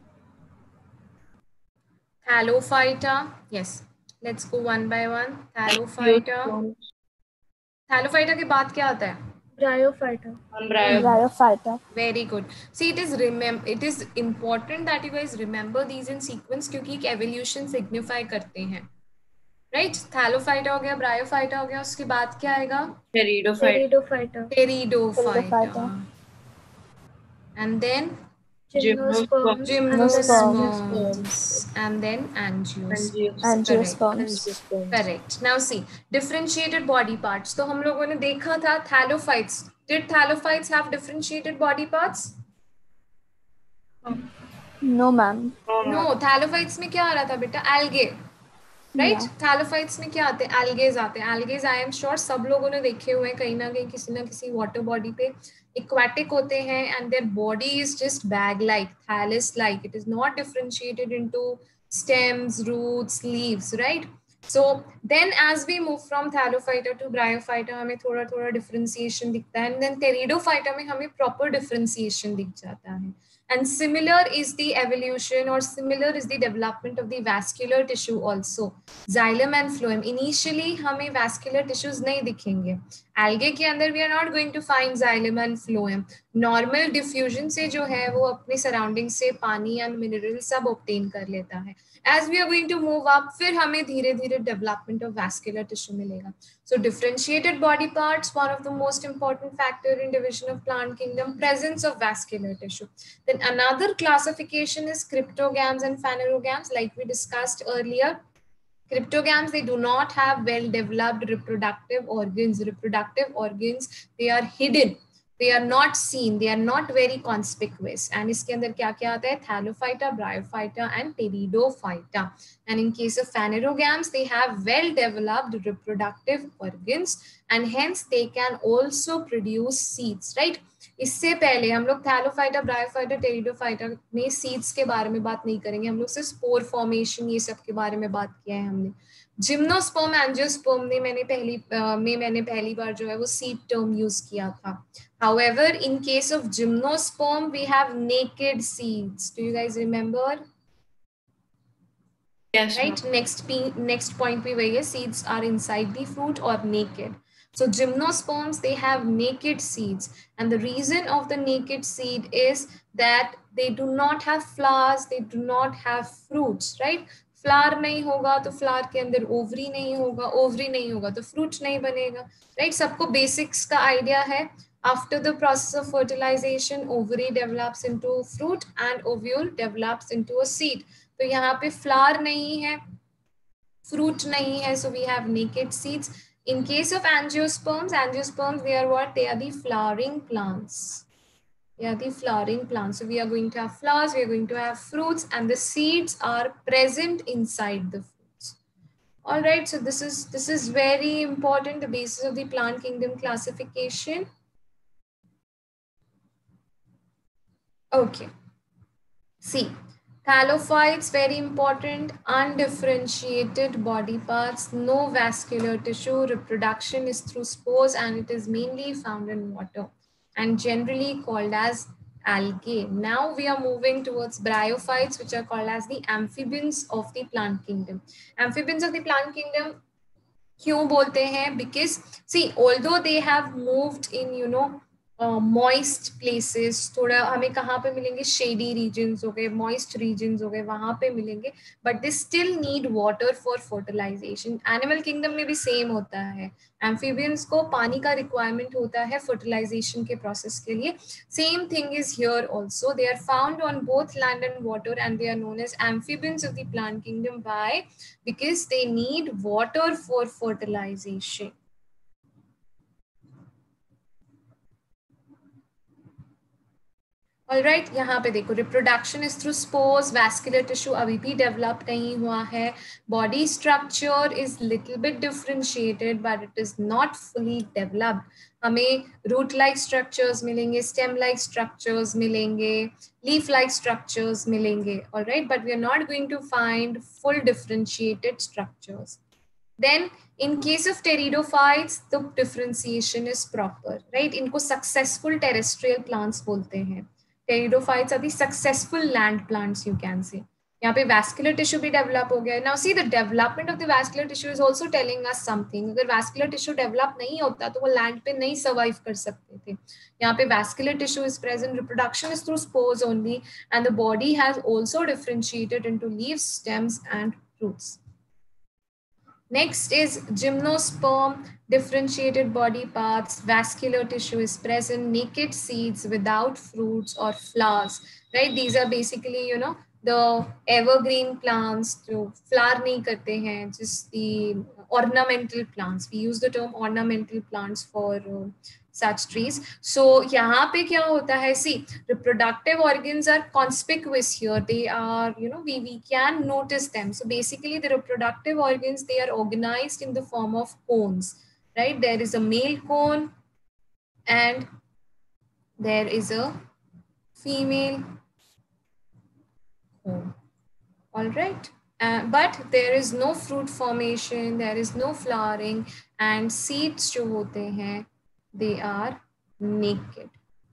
Thallophyta, yes, let's go one by one. Thallophyta, Angiosperms. Thallophyta के बाद क्या आता है? Bryophyta. Ma'am, Bryophyta. Bryophyta. Very good. See, it is remember, it is important that you guys remember these in sequence क्योंकि एक evolution signify करते हैं, right? Thallophyta हो गया, Bryophyta हो गया, उसके बाद क्या आएगा? Pteridophyta. Pteridophyta. Pteridophyta, Pteridophyta. and then Gymnosperms. Gymnosperms. And then Gymnosperms, and then Angiosperms. Angiosperms. Angiosperms. Correct. Now see, differentiated body parts. तो हम लोगों ने देखा था thallophytes. Did thallophytes have differentiated body parts? No, ma'am. No, thallophytes में क्या आ रहा था बेटा? Algae. Right? Yeah. Thallophytes में क्या आते हैं? Algae आते हैं. Algae I am sure सब लोगों ने देखे हुए हैं कहीं ना कहीं किसी ना किसी water body पे. Aquatic होते हैं and their body is just bag-like, thallus-like. It is not differentiated into stems, roots, leaves, right? So then as we move from Thallophyta to Bryophyta हमें थोड़ा थोड़ा differentiation दिखता है, and then Pteridophyta में हमें proper differentiation दिख जाता है. And similar is the evolution, or similar is the development of the vascular tissue also. Xylem and phloem. Initially हमें vascular tissues नहीं दिखेंगे. Algae के अंदर we are not going to find xylem and phloem. Normal diffusion से जो है वो अपने surrounding से पानी and mineral सब obtain कर लेता है. As we are going to move up, फिर हमें धीरे धीरे development of vascular tissue मिलेगा. So differentiated body parts, one of the most important factor in division of plant kingdom, presence of vascular tissue. Then another classification is cryptogams and phanerogams, like we discussed earlier. Cryptogams, they do not have well-developed reproductive organs. Reproductive organs, they are hidden. They are not seen. They are not very conspicuous. And इसके अंदर क्या क्या आता है? Thallophyta, Bryophyta, and Pteridophyta. And in case of phanerogams, they have well-developed reproductive organs, and hence they can also produce seeds, right? इससे पहले हम लोग थैलोफाइटा, ब्रायोफाइटा, टेरिडोफाइटा में सीड्स के बारे में बात नहीं करेंगे. हम लोग सिर्फ स्पोर फॉर्मेशन ये सब के बारे में बात किया है हमने. जिम्नोस्पर्म, एंजियोस्पर्म में मैंने पहली uh, में मैंने पहली बार जो है वो सीड टर्म यूज किया था. However, in case of gymnosperm, we have naked seeds. Do you guys remember? Yes. Right. Next, next point we were seeds are inside the fruit or naked. So gymnosperms, they have naked seeds, and the reason of the naked seed is that they do not have flowers, they do not have fruits, right? Flower नहीं होगा तो flower के अंदर ovary नहीं होगा, ovary नहीं होगा तो फ्रूट नहीं बनेगा, राइट? सबको बेसिक्स का आइडिया है. After the process of fertilization, ovary develops into fruit and ovule develops into a seed. तो यहाँ पे फ्लावर नहीं है, fruit nahi hai, so we have naked seeds. In case of angiosperms, angiosperms, they are what? They are the flowering plants. They are the flowering plants. So we are going to have flowers, we are going to have fruits, and the seeds are present inside the fruits. All right, so this is, this is very important, the basis of the plant kingdom classification. Okay. See. Thallophytes, very important, undifferentiated body parts, no vascular tissue, reproduction is through spores, and it is mainly found in water and generally called as algae. Now we are moving towards bryophytes, which are called as the amphibians of the plant kingdom. Amphibians of the plant kingdom, क्यों बोलते हैं? Because see, although they have moved in, you know, moist places, थोड़ा हमें कहाँ पे मिलेंगे, shady regions हो गए, मॉइस्ट रीजन्स हो गए, वहाँ पे मिलेंगे, but they still need water for fertilisation. Animal kingdom में भी सेम होता है, एम्फीबियंस को पानी का रिक्वायरमेंट होता है फर्टिलाइजेशन के प्रोसेस के लिए। Same thing is here also, they are found on both land and water and they are known as amphibians of the plant kingdom. Why? Because they need water for fertilisation. Alright right, यहाँ पे देखो, reproduction is through spores, vascular tissue अभी भी develop नहीं हुआ है, body structure is little bit differentiated but it is not fully developed. हमें root like structures मिलेंगे, स्टेम लाइक स्ट्रक्चर्स मिलेंगे, लीफ लाइक स्ट्रक्चर्स मिलेंगे, alright, but we are not going to find full differentiated structures. Then in case of pteridophytes, the differentiation is proper, right? इनको successful terrestrial plants बोलते हैं। Pteridophytes are the successful land plants, you can say. यहाँ पे vascular tissue भी develop हो गया है। Now see, the development of the vascular tissue is also telling us something. अगर vascular tissue develop नहीं होता तो वो land पे नहीं survive कर सकते थे। यहाँ पे vascular tissue is present, reproduction is through spores only, and the body has also differentiated into leaves, stems, and roots. Next is gymnosperm, differentiated body parts, vascular tissue is present, naked seeds without fruits or flowers, right? These are basically, you know, the evergreen plants जो flower नहीं करते हैं, just the ornamental plants. We use the term ornamental plants for uh, such trees. So यहाँ पे क्या होता है, see, reproductive organs are conspicuous here. They are, you know, we, we can notice them. So basically the reproductive organs, they are organized in the form of cones, right? There is a male cone and there is a female cone, all right? Uh, but there is no fruit formation, there is no flowering, and seeds जो होते हैं, they are naked.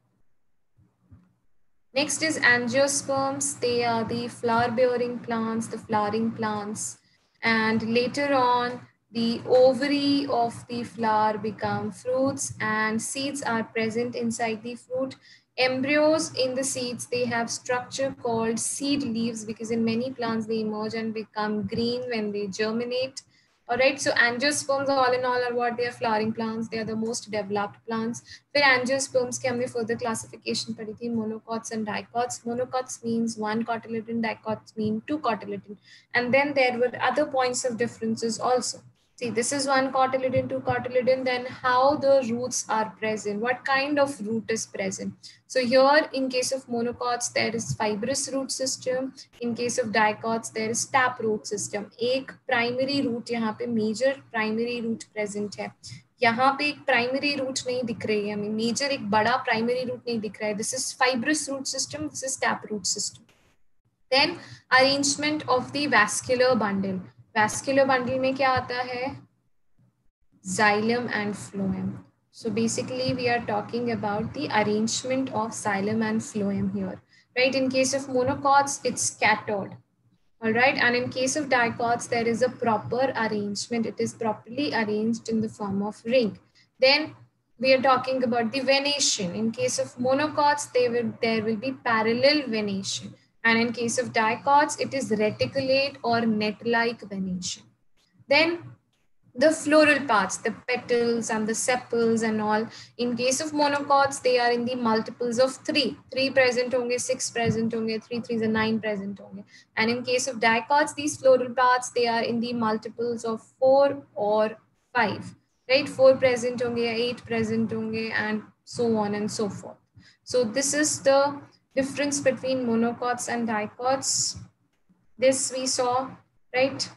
Next is angiosperms. They are the flower bearing plants, the flowering plants. And later on, the ovary of the flower become fruits and seeds are present inside the fruit. Embryos in the seeds, they have structure called seed leaves because in many plants they emerge and become green when they germinate. All right, so angiosperms all in all are what? They are flowering plants. They are the most developed plants. फिर angiosperms के हमने further classification पढ़ी थी, monocots and dicots. Monocots means one cotyledon, dicots mean two cotyledon. And then there were other points of differences also. See, this is one cotyledon, two cotyledon, then how the roots are present, what kind of root is present. So here in case of monocots, there is fibrous root system. In case of dicots, there is tap root system. एक primary root यहाँ पे major primary root present है. यहाँ पे एक primary root नहीं दिख रही है हमें, major एक बड़ा primary root नहीं दिख रहा है. This is fibrous root system, this is tap root system. Then arrangement of the vascular bundle. Vascular bundle में क्या आता है? Xylem and phloem. So basically we are talking about the arrangement of xylem and phloem here, right? In case of monocots, it's scattered, all right? And in case of dicots, there is a proper arrangement. It is properly arranged in the form of ring. Then we are talking about the venation. In case of monocots, they will, there will be parallel venation. And in case of dicots, it is reticulate or net-like venation. Then the floral parts, the petals and the sepals and all. In case of monocots, they are in the multiples of three. Three present honge, six present honge, three threes and nine present honge. And in case of dicots, these floral parts, they are in the multiples of four or five, right? Four present honge, eight present honge, and so on and so forth. So this is the difference between monocots and dicots. This we saw, right?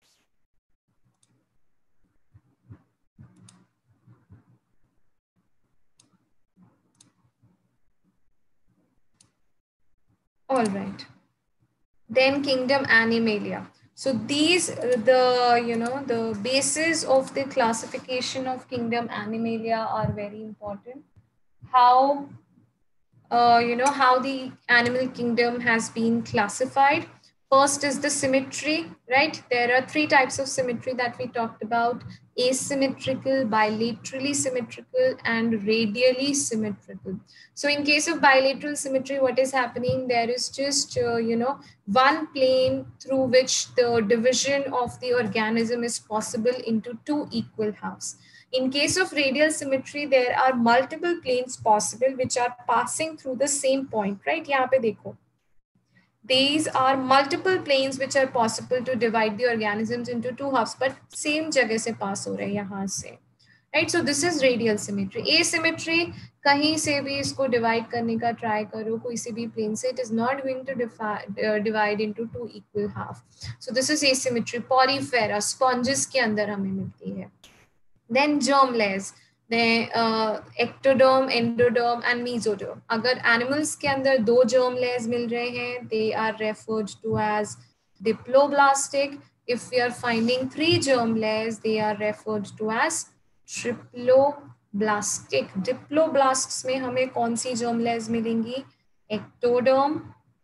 All right. Then kingdom Animalia. So these, the, you know, the basis of the classification of kingdom Animalia are very important. How, uh, you know, how the animal kingdom has been classified. First is the symmetry, right? There are three types of symmetry that we talked about. asymmetrical, bilaterally symmetrical, and radially symmetrical. So in case of bilateral symmetry, what is happening? There is just, uh, you know, one plane through which the division of the organism is possible into two equal halves. In case of radial symmetry, there are multiple planes possible which are passing through the same point, right? यहाँ पे देखो. These are multiple planes which are possible to divide the organisms into two halves, but same जगह से pass हो रहे हैं यहाँ से. Right, so this is radial symmetry. Asymmetry, कहीं से भी इसको divide करने का try करो कोई से भी plane से, it is not going to divide, uh, divide into two equal half. So this is asymmetry. Porifera, sponges के अंदर हमें मिलती है. Then germ layers, then uh, ectoderm, endoderm and mesoderm. अगर animals के अंदर दो germ layers मिल रहे हैं, they are referred to as diploblastic. If we are finding three germ layers, they are referred to as triploblastic. Diploblasts में हमें कौन सी germ layers मिलेंगी? Ectoderm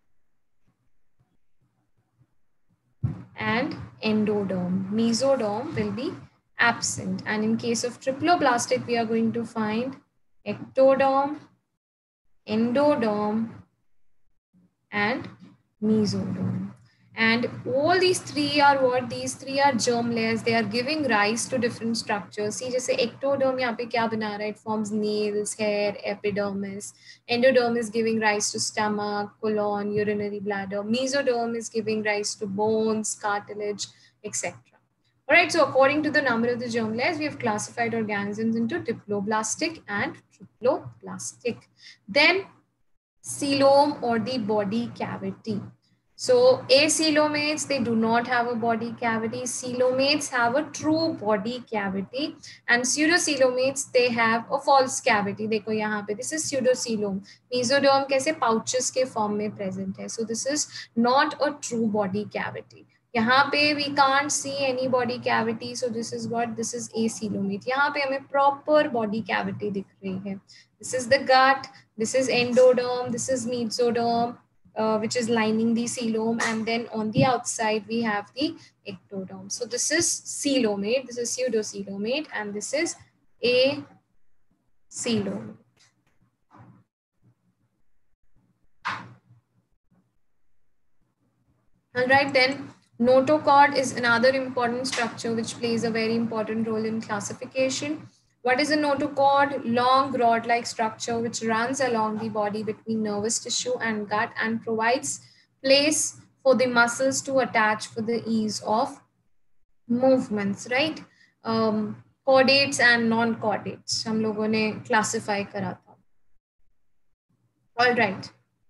and endoderm. Mesoderm will be absent. And in case of triploblastic, we are going to find ectoderm, endoderm, and mesoderm. And all these three are what? These three are germ layers. They are giving rise to different structures. See, जैसे ectoderm यहाँ पे क्या बना रहा है? It forms nails, hair, epidermis. Endoderm is giving rise to stomach, colon, urinary bladder. Mesoderm is giving rise to bones, cartilage, et cetera. All right, so according to the number of the germ layers, we have classified organisms into diploblastic and triploblastic. Then coelom or the body cavity. So acoelomates, they do not have a body cavity. Coelomates have a true body cavity, and pseudocoelomates, they have a false cavity. देखो यहाँ पे, this is pseudocoelom. Mesoderm कैसे pouches के form में present है. So this is not a true body cavity. यहाँ पे we can't see any body cavity, so this is what? This is acoelomate. यहाँ पे हमें proper body cavity दिख रही है. This is the gut, this is endoderm, this is mesoderm, uh, which is lining the coelom, and then on the outside we have the ectoderm. So this is coelomate, this is pseudocoelomate, and this is acoelomate. All right, then notochord is another important structure which plays a very important role in classification. What is a notochord? Long rod-like structure which runs along the body between nervous tissue and gut and provides place for the muscles to attach for the ease of movements, right? Um, chordates and non-chordates हम लोगों ने classify करा था. All right.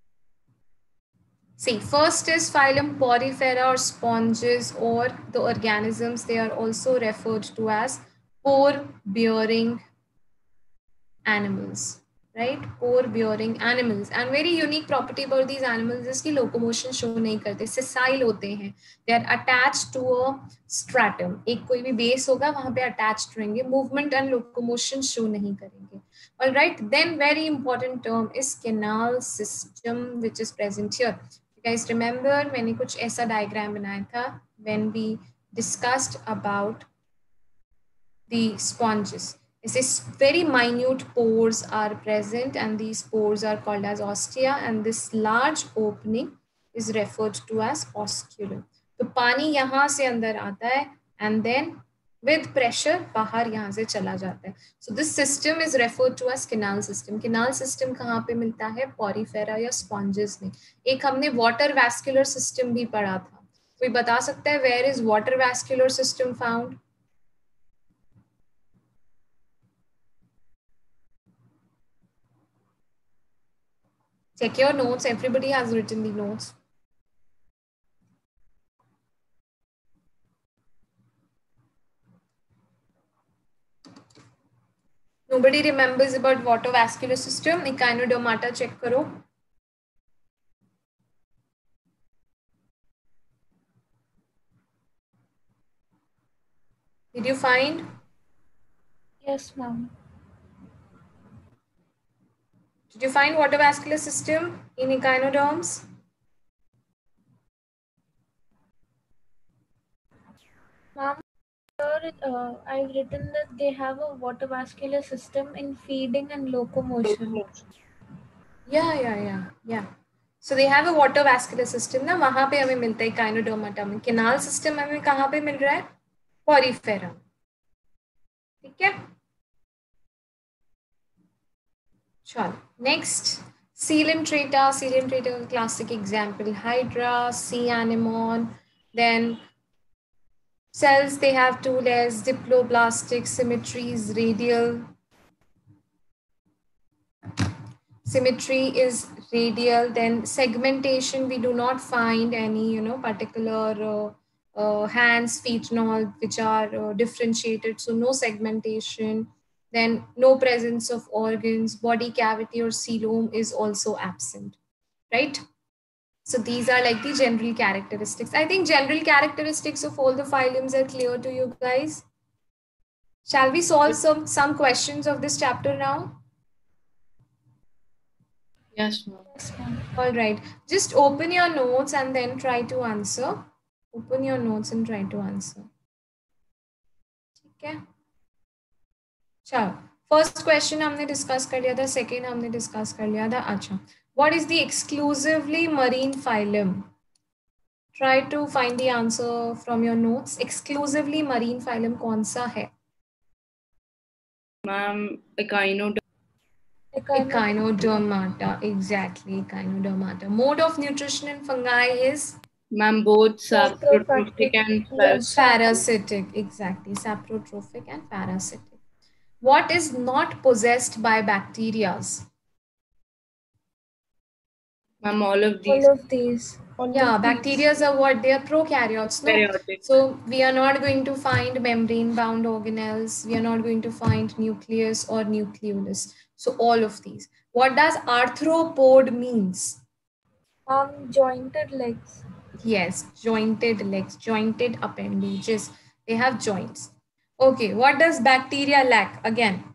See, first is phylum Porifera or sponges, or the organisms, they are also referred to as pore-bearing animals, right? Pore-bearing animals. And very unique property about these animals is कि locomotion show नहीं करते, sessile होते हैं. They are attached to a stratum. एक कोई भी base होगा वहाँ पे attached रहेंगे. Movement and locomotion show नहीं करेंगे. All right. Then very important term is canal system, which is present here. Guys, remember मैंने कुछ ऐसा diagram बनाया था when we discussed about the sponges. This is very minute pores are present, and these pores are called as ostia, and this large opening is referred to as osculum. तो पानी यहाँ से अंदर आता है, and then with pressure बाहर यहाँ से चला जाता है. So this system is referred to as canal system. Canal system कहाँ पे मिलता है? Porifera या sponges में. एक हमने water vascular system भी पढ़ा था. कोई बता सकता है where is water vascular system found? Check your notes. Everybody has written the notes. Nobody remembers about water vascular system. Echinodermata check karo. Did you find? Yes, ma'am. Did you find water vascular system in echinoderms? Ma'am, Here, uh, I've written that they have a water vascular system in feeding and locomotion. Yeah, yeah, yeah, yeah. So they have a water vascular system ना, वहाँ पे हमें मिलता है काइनोडर्माटा में. Canal system हमें कहाँ पे मिल रहा है? Porifera. ठीक है? चलो. Next, Coelenterata. Coelenterata is a classic example. Hydra, sea anemone. Then cells, they have two layers, diploblastic, symmetry is radial. Symmetry is radial. Then segmentation, we do not find any, you know, particular uh, uh, hands, feet, and all which are uh, differentiated. So no segmentation. Then no presence of organs, body cavity or coelom is also absent, right? So these are like the general characteristics. I think general characteristics of all the phylums are clear to you guys. Shall we solve some, some questions of this chapter now? Yes, ma'am. Yes, ma'am. All right. Just open your notes and then try to answer. Open your notes and try to answer. Okay. चलो. First question हमने discuss कर लिया था. Second हमने discuss कर लिया था. अच्छा. What is the exclusively marine phylum? Try to find the answer from your notes. Exclusively marine phylum कौन सा है? Ma'am, Echinoderm. Echinodermata. Exactly, Echinodermata. Mode of nutrition in fungi is? Ma'am, both saprotrophic and parasitic. Parasitic. Exactly, saprotrophic and parasitic. What is not possessed by bacteria? Ma'am, all of these. All of these. Yeah, bacteria are what? They are prokaryotes, no? Karyotic. So we are not going to find membrane-bound organelles. We are not going to find nucleus or nucleolus. So all of these. What does arthropod means? Um, jointed legs. Yes, jointed legs, jointed appendages. They have joints. Okay, what does bacteria lack? Again.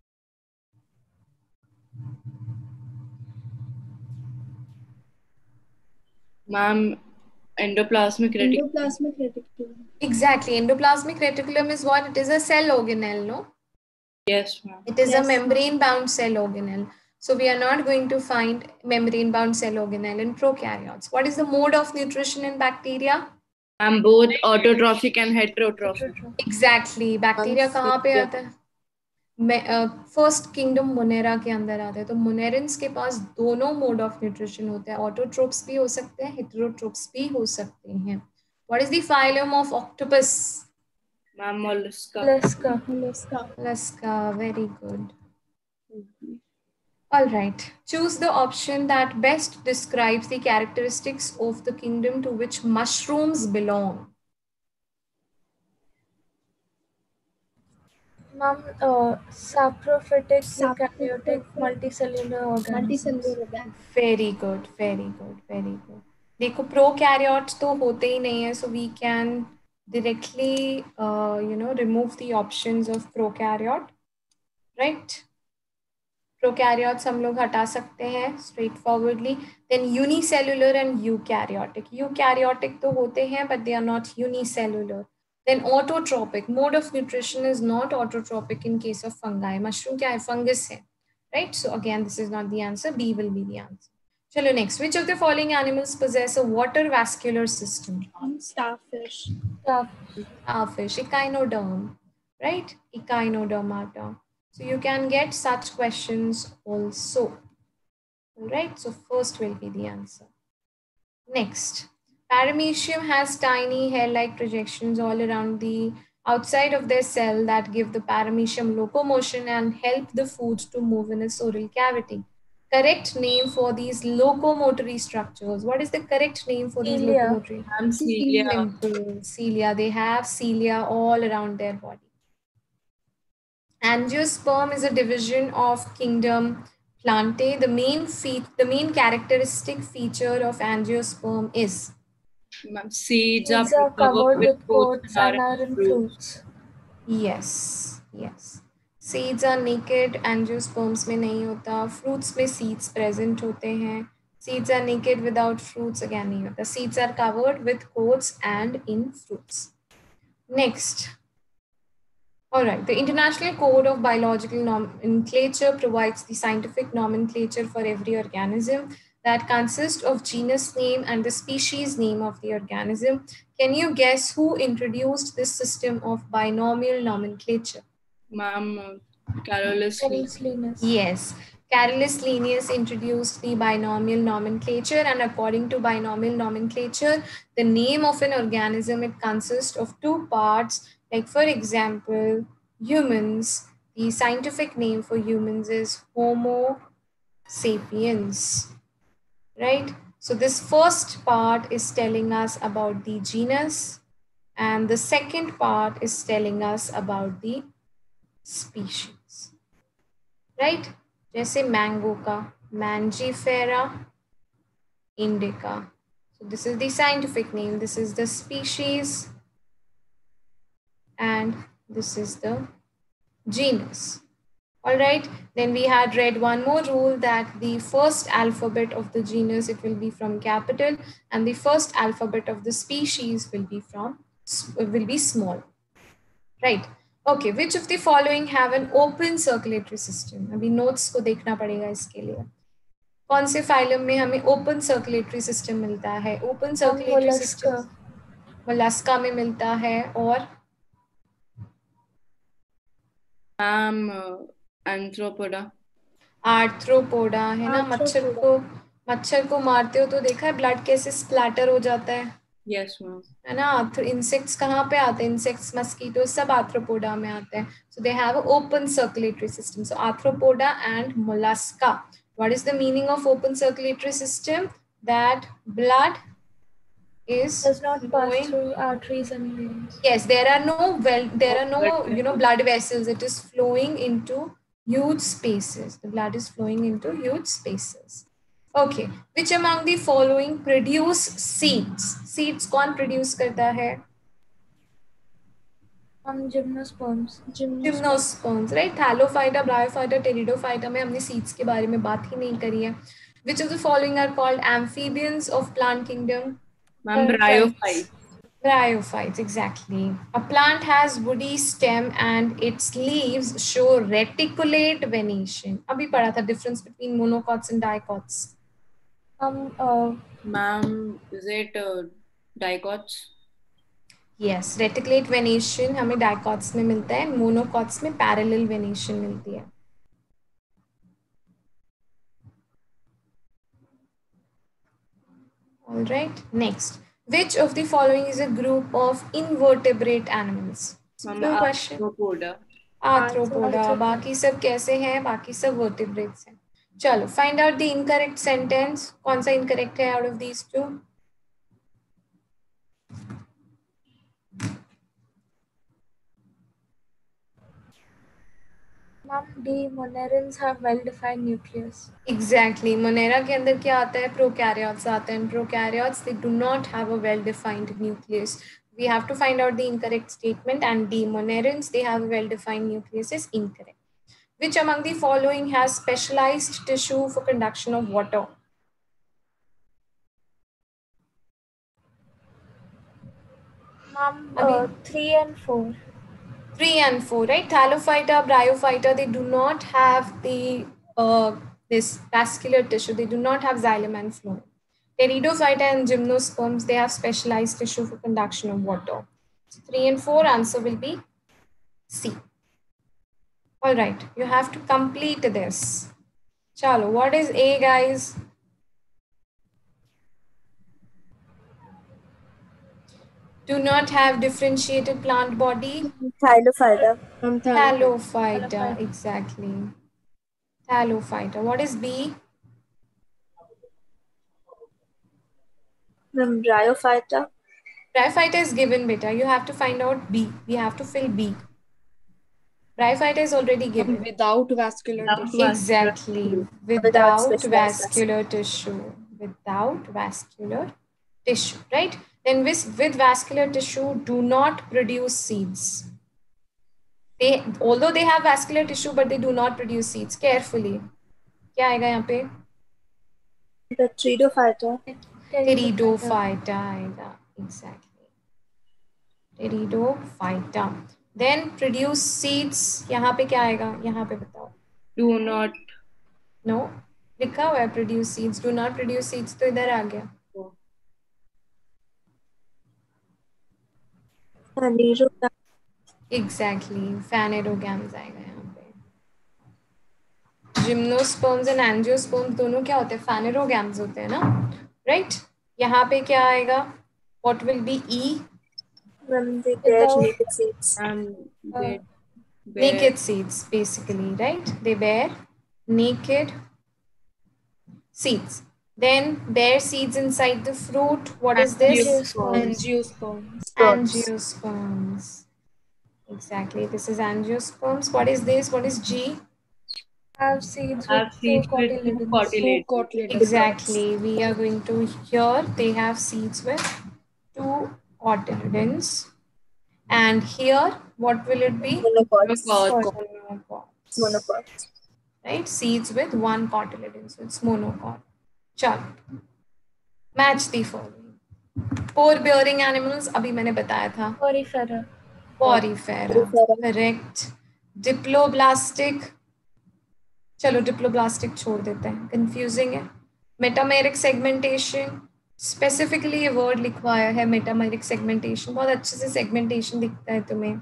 Ma'am, endoplasmic reticulum. Endoplasmic reticulum. Exactly. Endoplasmic reticulum is what? It is a cell organelle, no? Yes, ma'am. It is Yes, a membrane-bound cell organelle. So we are not going to find membrane-bound cell organelle in prokaryotes. What is the mode of nutrition in bacteria? Ma'am, both autotrophic and heterotrophic. Exactly. Bacteria कहाँ पे आता है? First kingdom Monera के अंदर आता है. तो मोनेरिन्स के पास दोनों मोड ऑफ न्यूट्रिशन होता है. ऑटोट्रोप्स भी हो सकते हैं, हेटेरोट्रोप्स भी हो सकते हैं. What is the phylum of octopus? Ma'am, mollusca. Mollusca. Mollusca. Mollusca. Very good. All right. Choose the option that best describes the characteristics of the kingdom to which mushrooms belong. Ma'am, uh, saprophytic, Saprophytic, eukaryotic, multicellular organisms. Multicellular organisms. Very good. Very good. Very good. देखो prokaryotes तो होते ही नहीं है, so we can directly, uh, you know, remove the options of prokaryote, right? Prokaryotes हम लोग हटा सकते हैं straightforwardly. Then unicellular and eukaryotic. Eukaryotic तो होते हैं, but they are not unicellular. Then autotrophic. Mode of nutrition is not autotrophic in case of fungi. Mushroom क्या है? Fungus है, right? So again, this is not the answer. B will be the answer. Chalo next. Which of the following animals possess a water vascular system? Starfish. Starfish, echinoderm, right? Echinodermata. So you can get such questions also. All right, so first will be the answer. Next, paramecium has tiny hair-like projections all around the outside of their cell that give the paramecium locomotion and help the food to move in its oral cavity. Correct name for these locomotory structures. What is the correct name for these Cilia. locomotory? Ma'am, cilia. Simple. Cilia. They have cilia all around their body. Angiosperm is a division of kingdom Plantae. The main feat, the main characteristic feature of angiosperm is? Ma'am, seeds Seeds are are covered with coats coats and are in fruits. Yes, yes. Seeds are naked, angiosperms में नहीं होता. Fruits में seeds present होते हैं. Seeds are naked without fruits again नहीं होता. Seeds are covered with coats and in fruits. Next, All right. The International Code of Biological Nomenclature provides the scientific nomenclature for every organism that consists of genus name and the species name of the organism. Can you guess who introduced this system of binomial nomenclature? Ma'am, Carolus Carolus Linnaeus. Yes. Carolus Linnaeus introduced the binomial nomenclature, and according to binomial nomenclature, the name of an organism, it consists of two parts. Like for example, humans, the scientific name for humans is Homo sapiens, right? So this first part is telling us about the genus, and the second part is telling us about the species, right? जैसे mango का Mangifera indica. So this is the scientific name, this is the species, and this is the genus. All right, then we had read one more rule that the first alphabet of the genus, it will be from capital, and the first alphabet of the species will be from will be small, right? Okay, which of the following have an open circulatory system? अभी notes को देखना पड़ेगा इसके लिए. कौन से phylum में हमें ओपन सर्कुलेटरी सिस्टम मिलता है? ओपन सर्कुलेटरी सिस्टम मोलस्का में मिलता है, और मैम एंथ्रोपोडा. आर्थ्रोपोडा है ना. मच्छर को मच्छर को मारते हो तो देखा है ब्लड कैसे स्प्लैटर हो जाता है. Yes ma'am. है ना. इंसेक्ट्स कहाँ पे आते हैं? इंसेक्ट्स, मस्कीटो, सब आर्थ्रोपोडा में आते हैं. So they have open circulatory system. So Arthropoda and Mollusca. What is the meaning of open circulatory system? That blood is does not pass flowing through arteries and veins. Yes, there are no well, there are no you know blood vessels. It is flowing into huge spaces. The blood is flowing into huge spaces. Okay, which among the following produce seeds? Seeds कौन produce करता है? Um, gymnosperms. Gymnosperms, right? Thallophyta, Bryophyta, Pteridophyta में हमने seeds के बारे में बात ही नहीं करी है. Which of the following are called amphibians of plant kingdom? Ma'am, bryophytes. Bryophytes, exactly. A plant has woody stem and its leaves show reticulate venation. अभी पढ़ा था difference between monocots and dicots. Um, uh, Ma'am, is it uh, dicots? Yes, reticulate venation हमें dicots में मिलता है, monocots में parallel venation मिलती है. All right, next. Which of the following is a group of invertebrate animals? Two question. Arthropoda. Arthropoda. बाकी सब कैसे हैं? बाकी सब vertebrates हैं. चलो, find out the incorrect sentence. कौन सा incorrect है out of these two? Ma'am, D. Monerans have well-defined nucleus. Exactly. Monera के अंदर क्या आता है? Prokaryotes आते हैं. Prokaryotes, they do not have a well-defined nucleus. We have to find out the incorrect statement, and D. Monerans, they have a well-defined nucleus is incorrect. Which among the following has specialized tissue for conduction of water? Ma'am, uh, three and four. Three and four, right? Thallophyta, Bryophyta, they do not have the uh, this vascular tissue. They do not have xylem and phloem. Pteridophyta and gymnosperms, they have specialized tissue for conduction of water. So three and four, answer will be C. All right, you have to complete this. Chalo, what is A, guys? Do not have differentiated plant body. Thallophyta. Thallophyta, exactly. Thallophyta. What is B? From Bryophyta. Bryophyta is given, beta. You have to find out B. We have to fill B. Bryophyta is already given. Without vascular tissue. Exactly. Without, Without vascular tissue. Without vascular tissue, right? Then with, with vascular tissue, do not produce seeds. They, although they have vascular tissue, but they do not produce seeds. Carefully. क्या आएगा यहाँ पे? The Pteridophyta. Pteridophyta आएगा. Exactly. Pteridophyta. Then produce seeds, यहाँ पे क्या आएगा, यहाँ पे बताओ. Do not. No, लिखा हुआ है produce seeds. Do not produce seeds तो इधर आ गया. Exactly, phanerogams आएगा यहाँ पे. Gymnosperms and angiosperms दोनों क्या होते हैं, phanerogams होते हैं ना, right? यहाँ पे क्या आएगा, what will be E? When they bear naked seeds. Um, they Uh, bear naked seeds basically, right? They bear naked seeds. Then bear seeds inside the fruit. What is this? Angiosperms. Angiosperms. Angiosperms. Exactly. This is angiosperms. What is this? What is G? Have seeds have with seeds two with two cotyledons. cotyledons. Cotyledons. Exactly. We are going to here they have seeds with two cotyledons. And here, what will it be? Monocots. Monocots. Monocots. Monocots. Right? Seeds with one cotyledon. So it's monocot. Chalo. Match the following. Pore bearing animals, अभी मैंने बताया था. Porifera. Porifera. Porifera. Correct. Diploblastic. चलो diploblastic छोड़ देते हैं, confusing है. Metameric segmentation, specifically ये वर्ड लिखवाया है मेटामेरिक सेगमेंटेशन. बहुत अच्छे से सेगमेंटेशन दिखता है तुम्हें.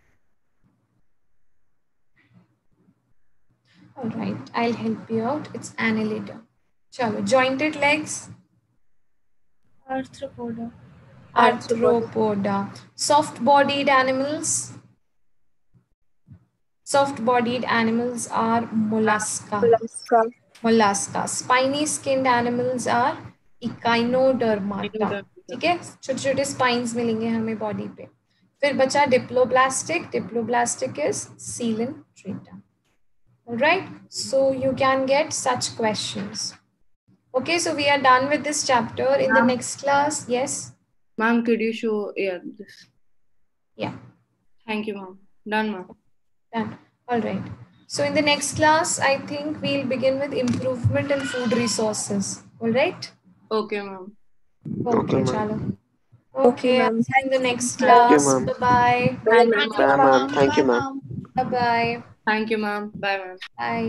Alright, I will help you out. It's annelida. चलो, jointed legs. Arthropoda. Arthropoda. Soft bodied animals. Soft bodied animals are mollusca. Mollusca. Mollusca. Spiny skinned animals are echinodermata. ठीक है, छोटे छोटे स्पाइन्स मिलेंगे हमें बॉडी पे. फिर बचा diploblastic. Diploblastic is coelenterata. Alright, so you can get such questions. Okay, so we are done with this chapter. In the next class, yes? Ma'am, could you show yeah this? Yeah. Thank you, ma'am. Done, ma'am. Done. All right. So in the next class, I think we'll begin with improvement in food resources. All right? Okay, ma'am. Okay, Okay, ma'am. chalo. Okay, Okay, ma'am. I'll see you in the next Thank you, class. ma'am. Bye-bye. Bye, ma'am. Bye, ma'am. Thank you, ma'am. Bye-bye. Thank you, ma'am. Bye, ma'am. Bye.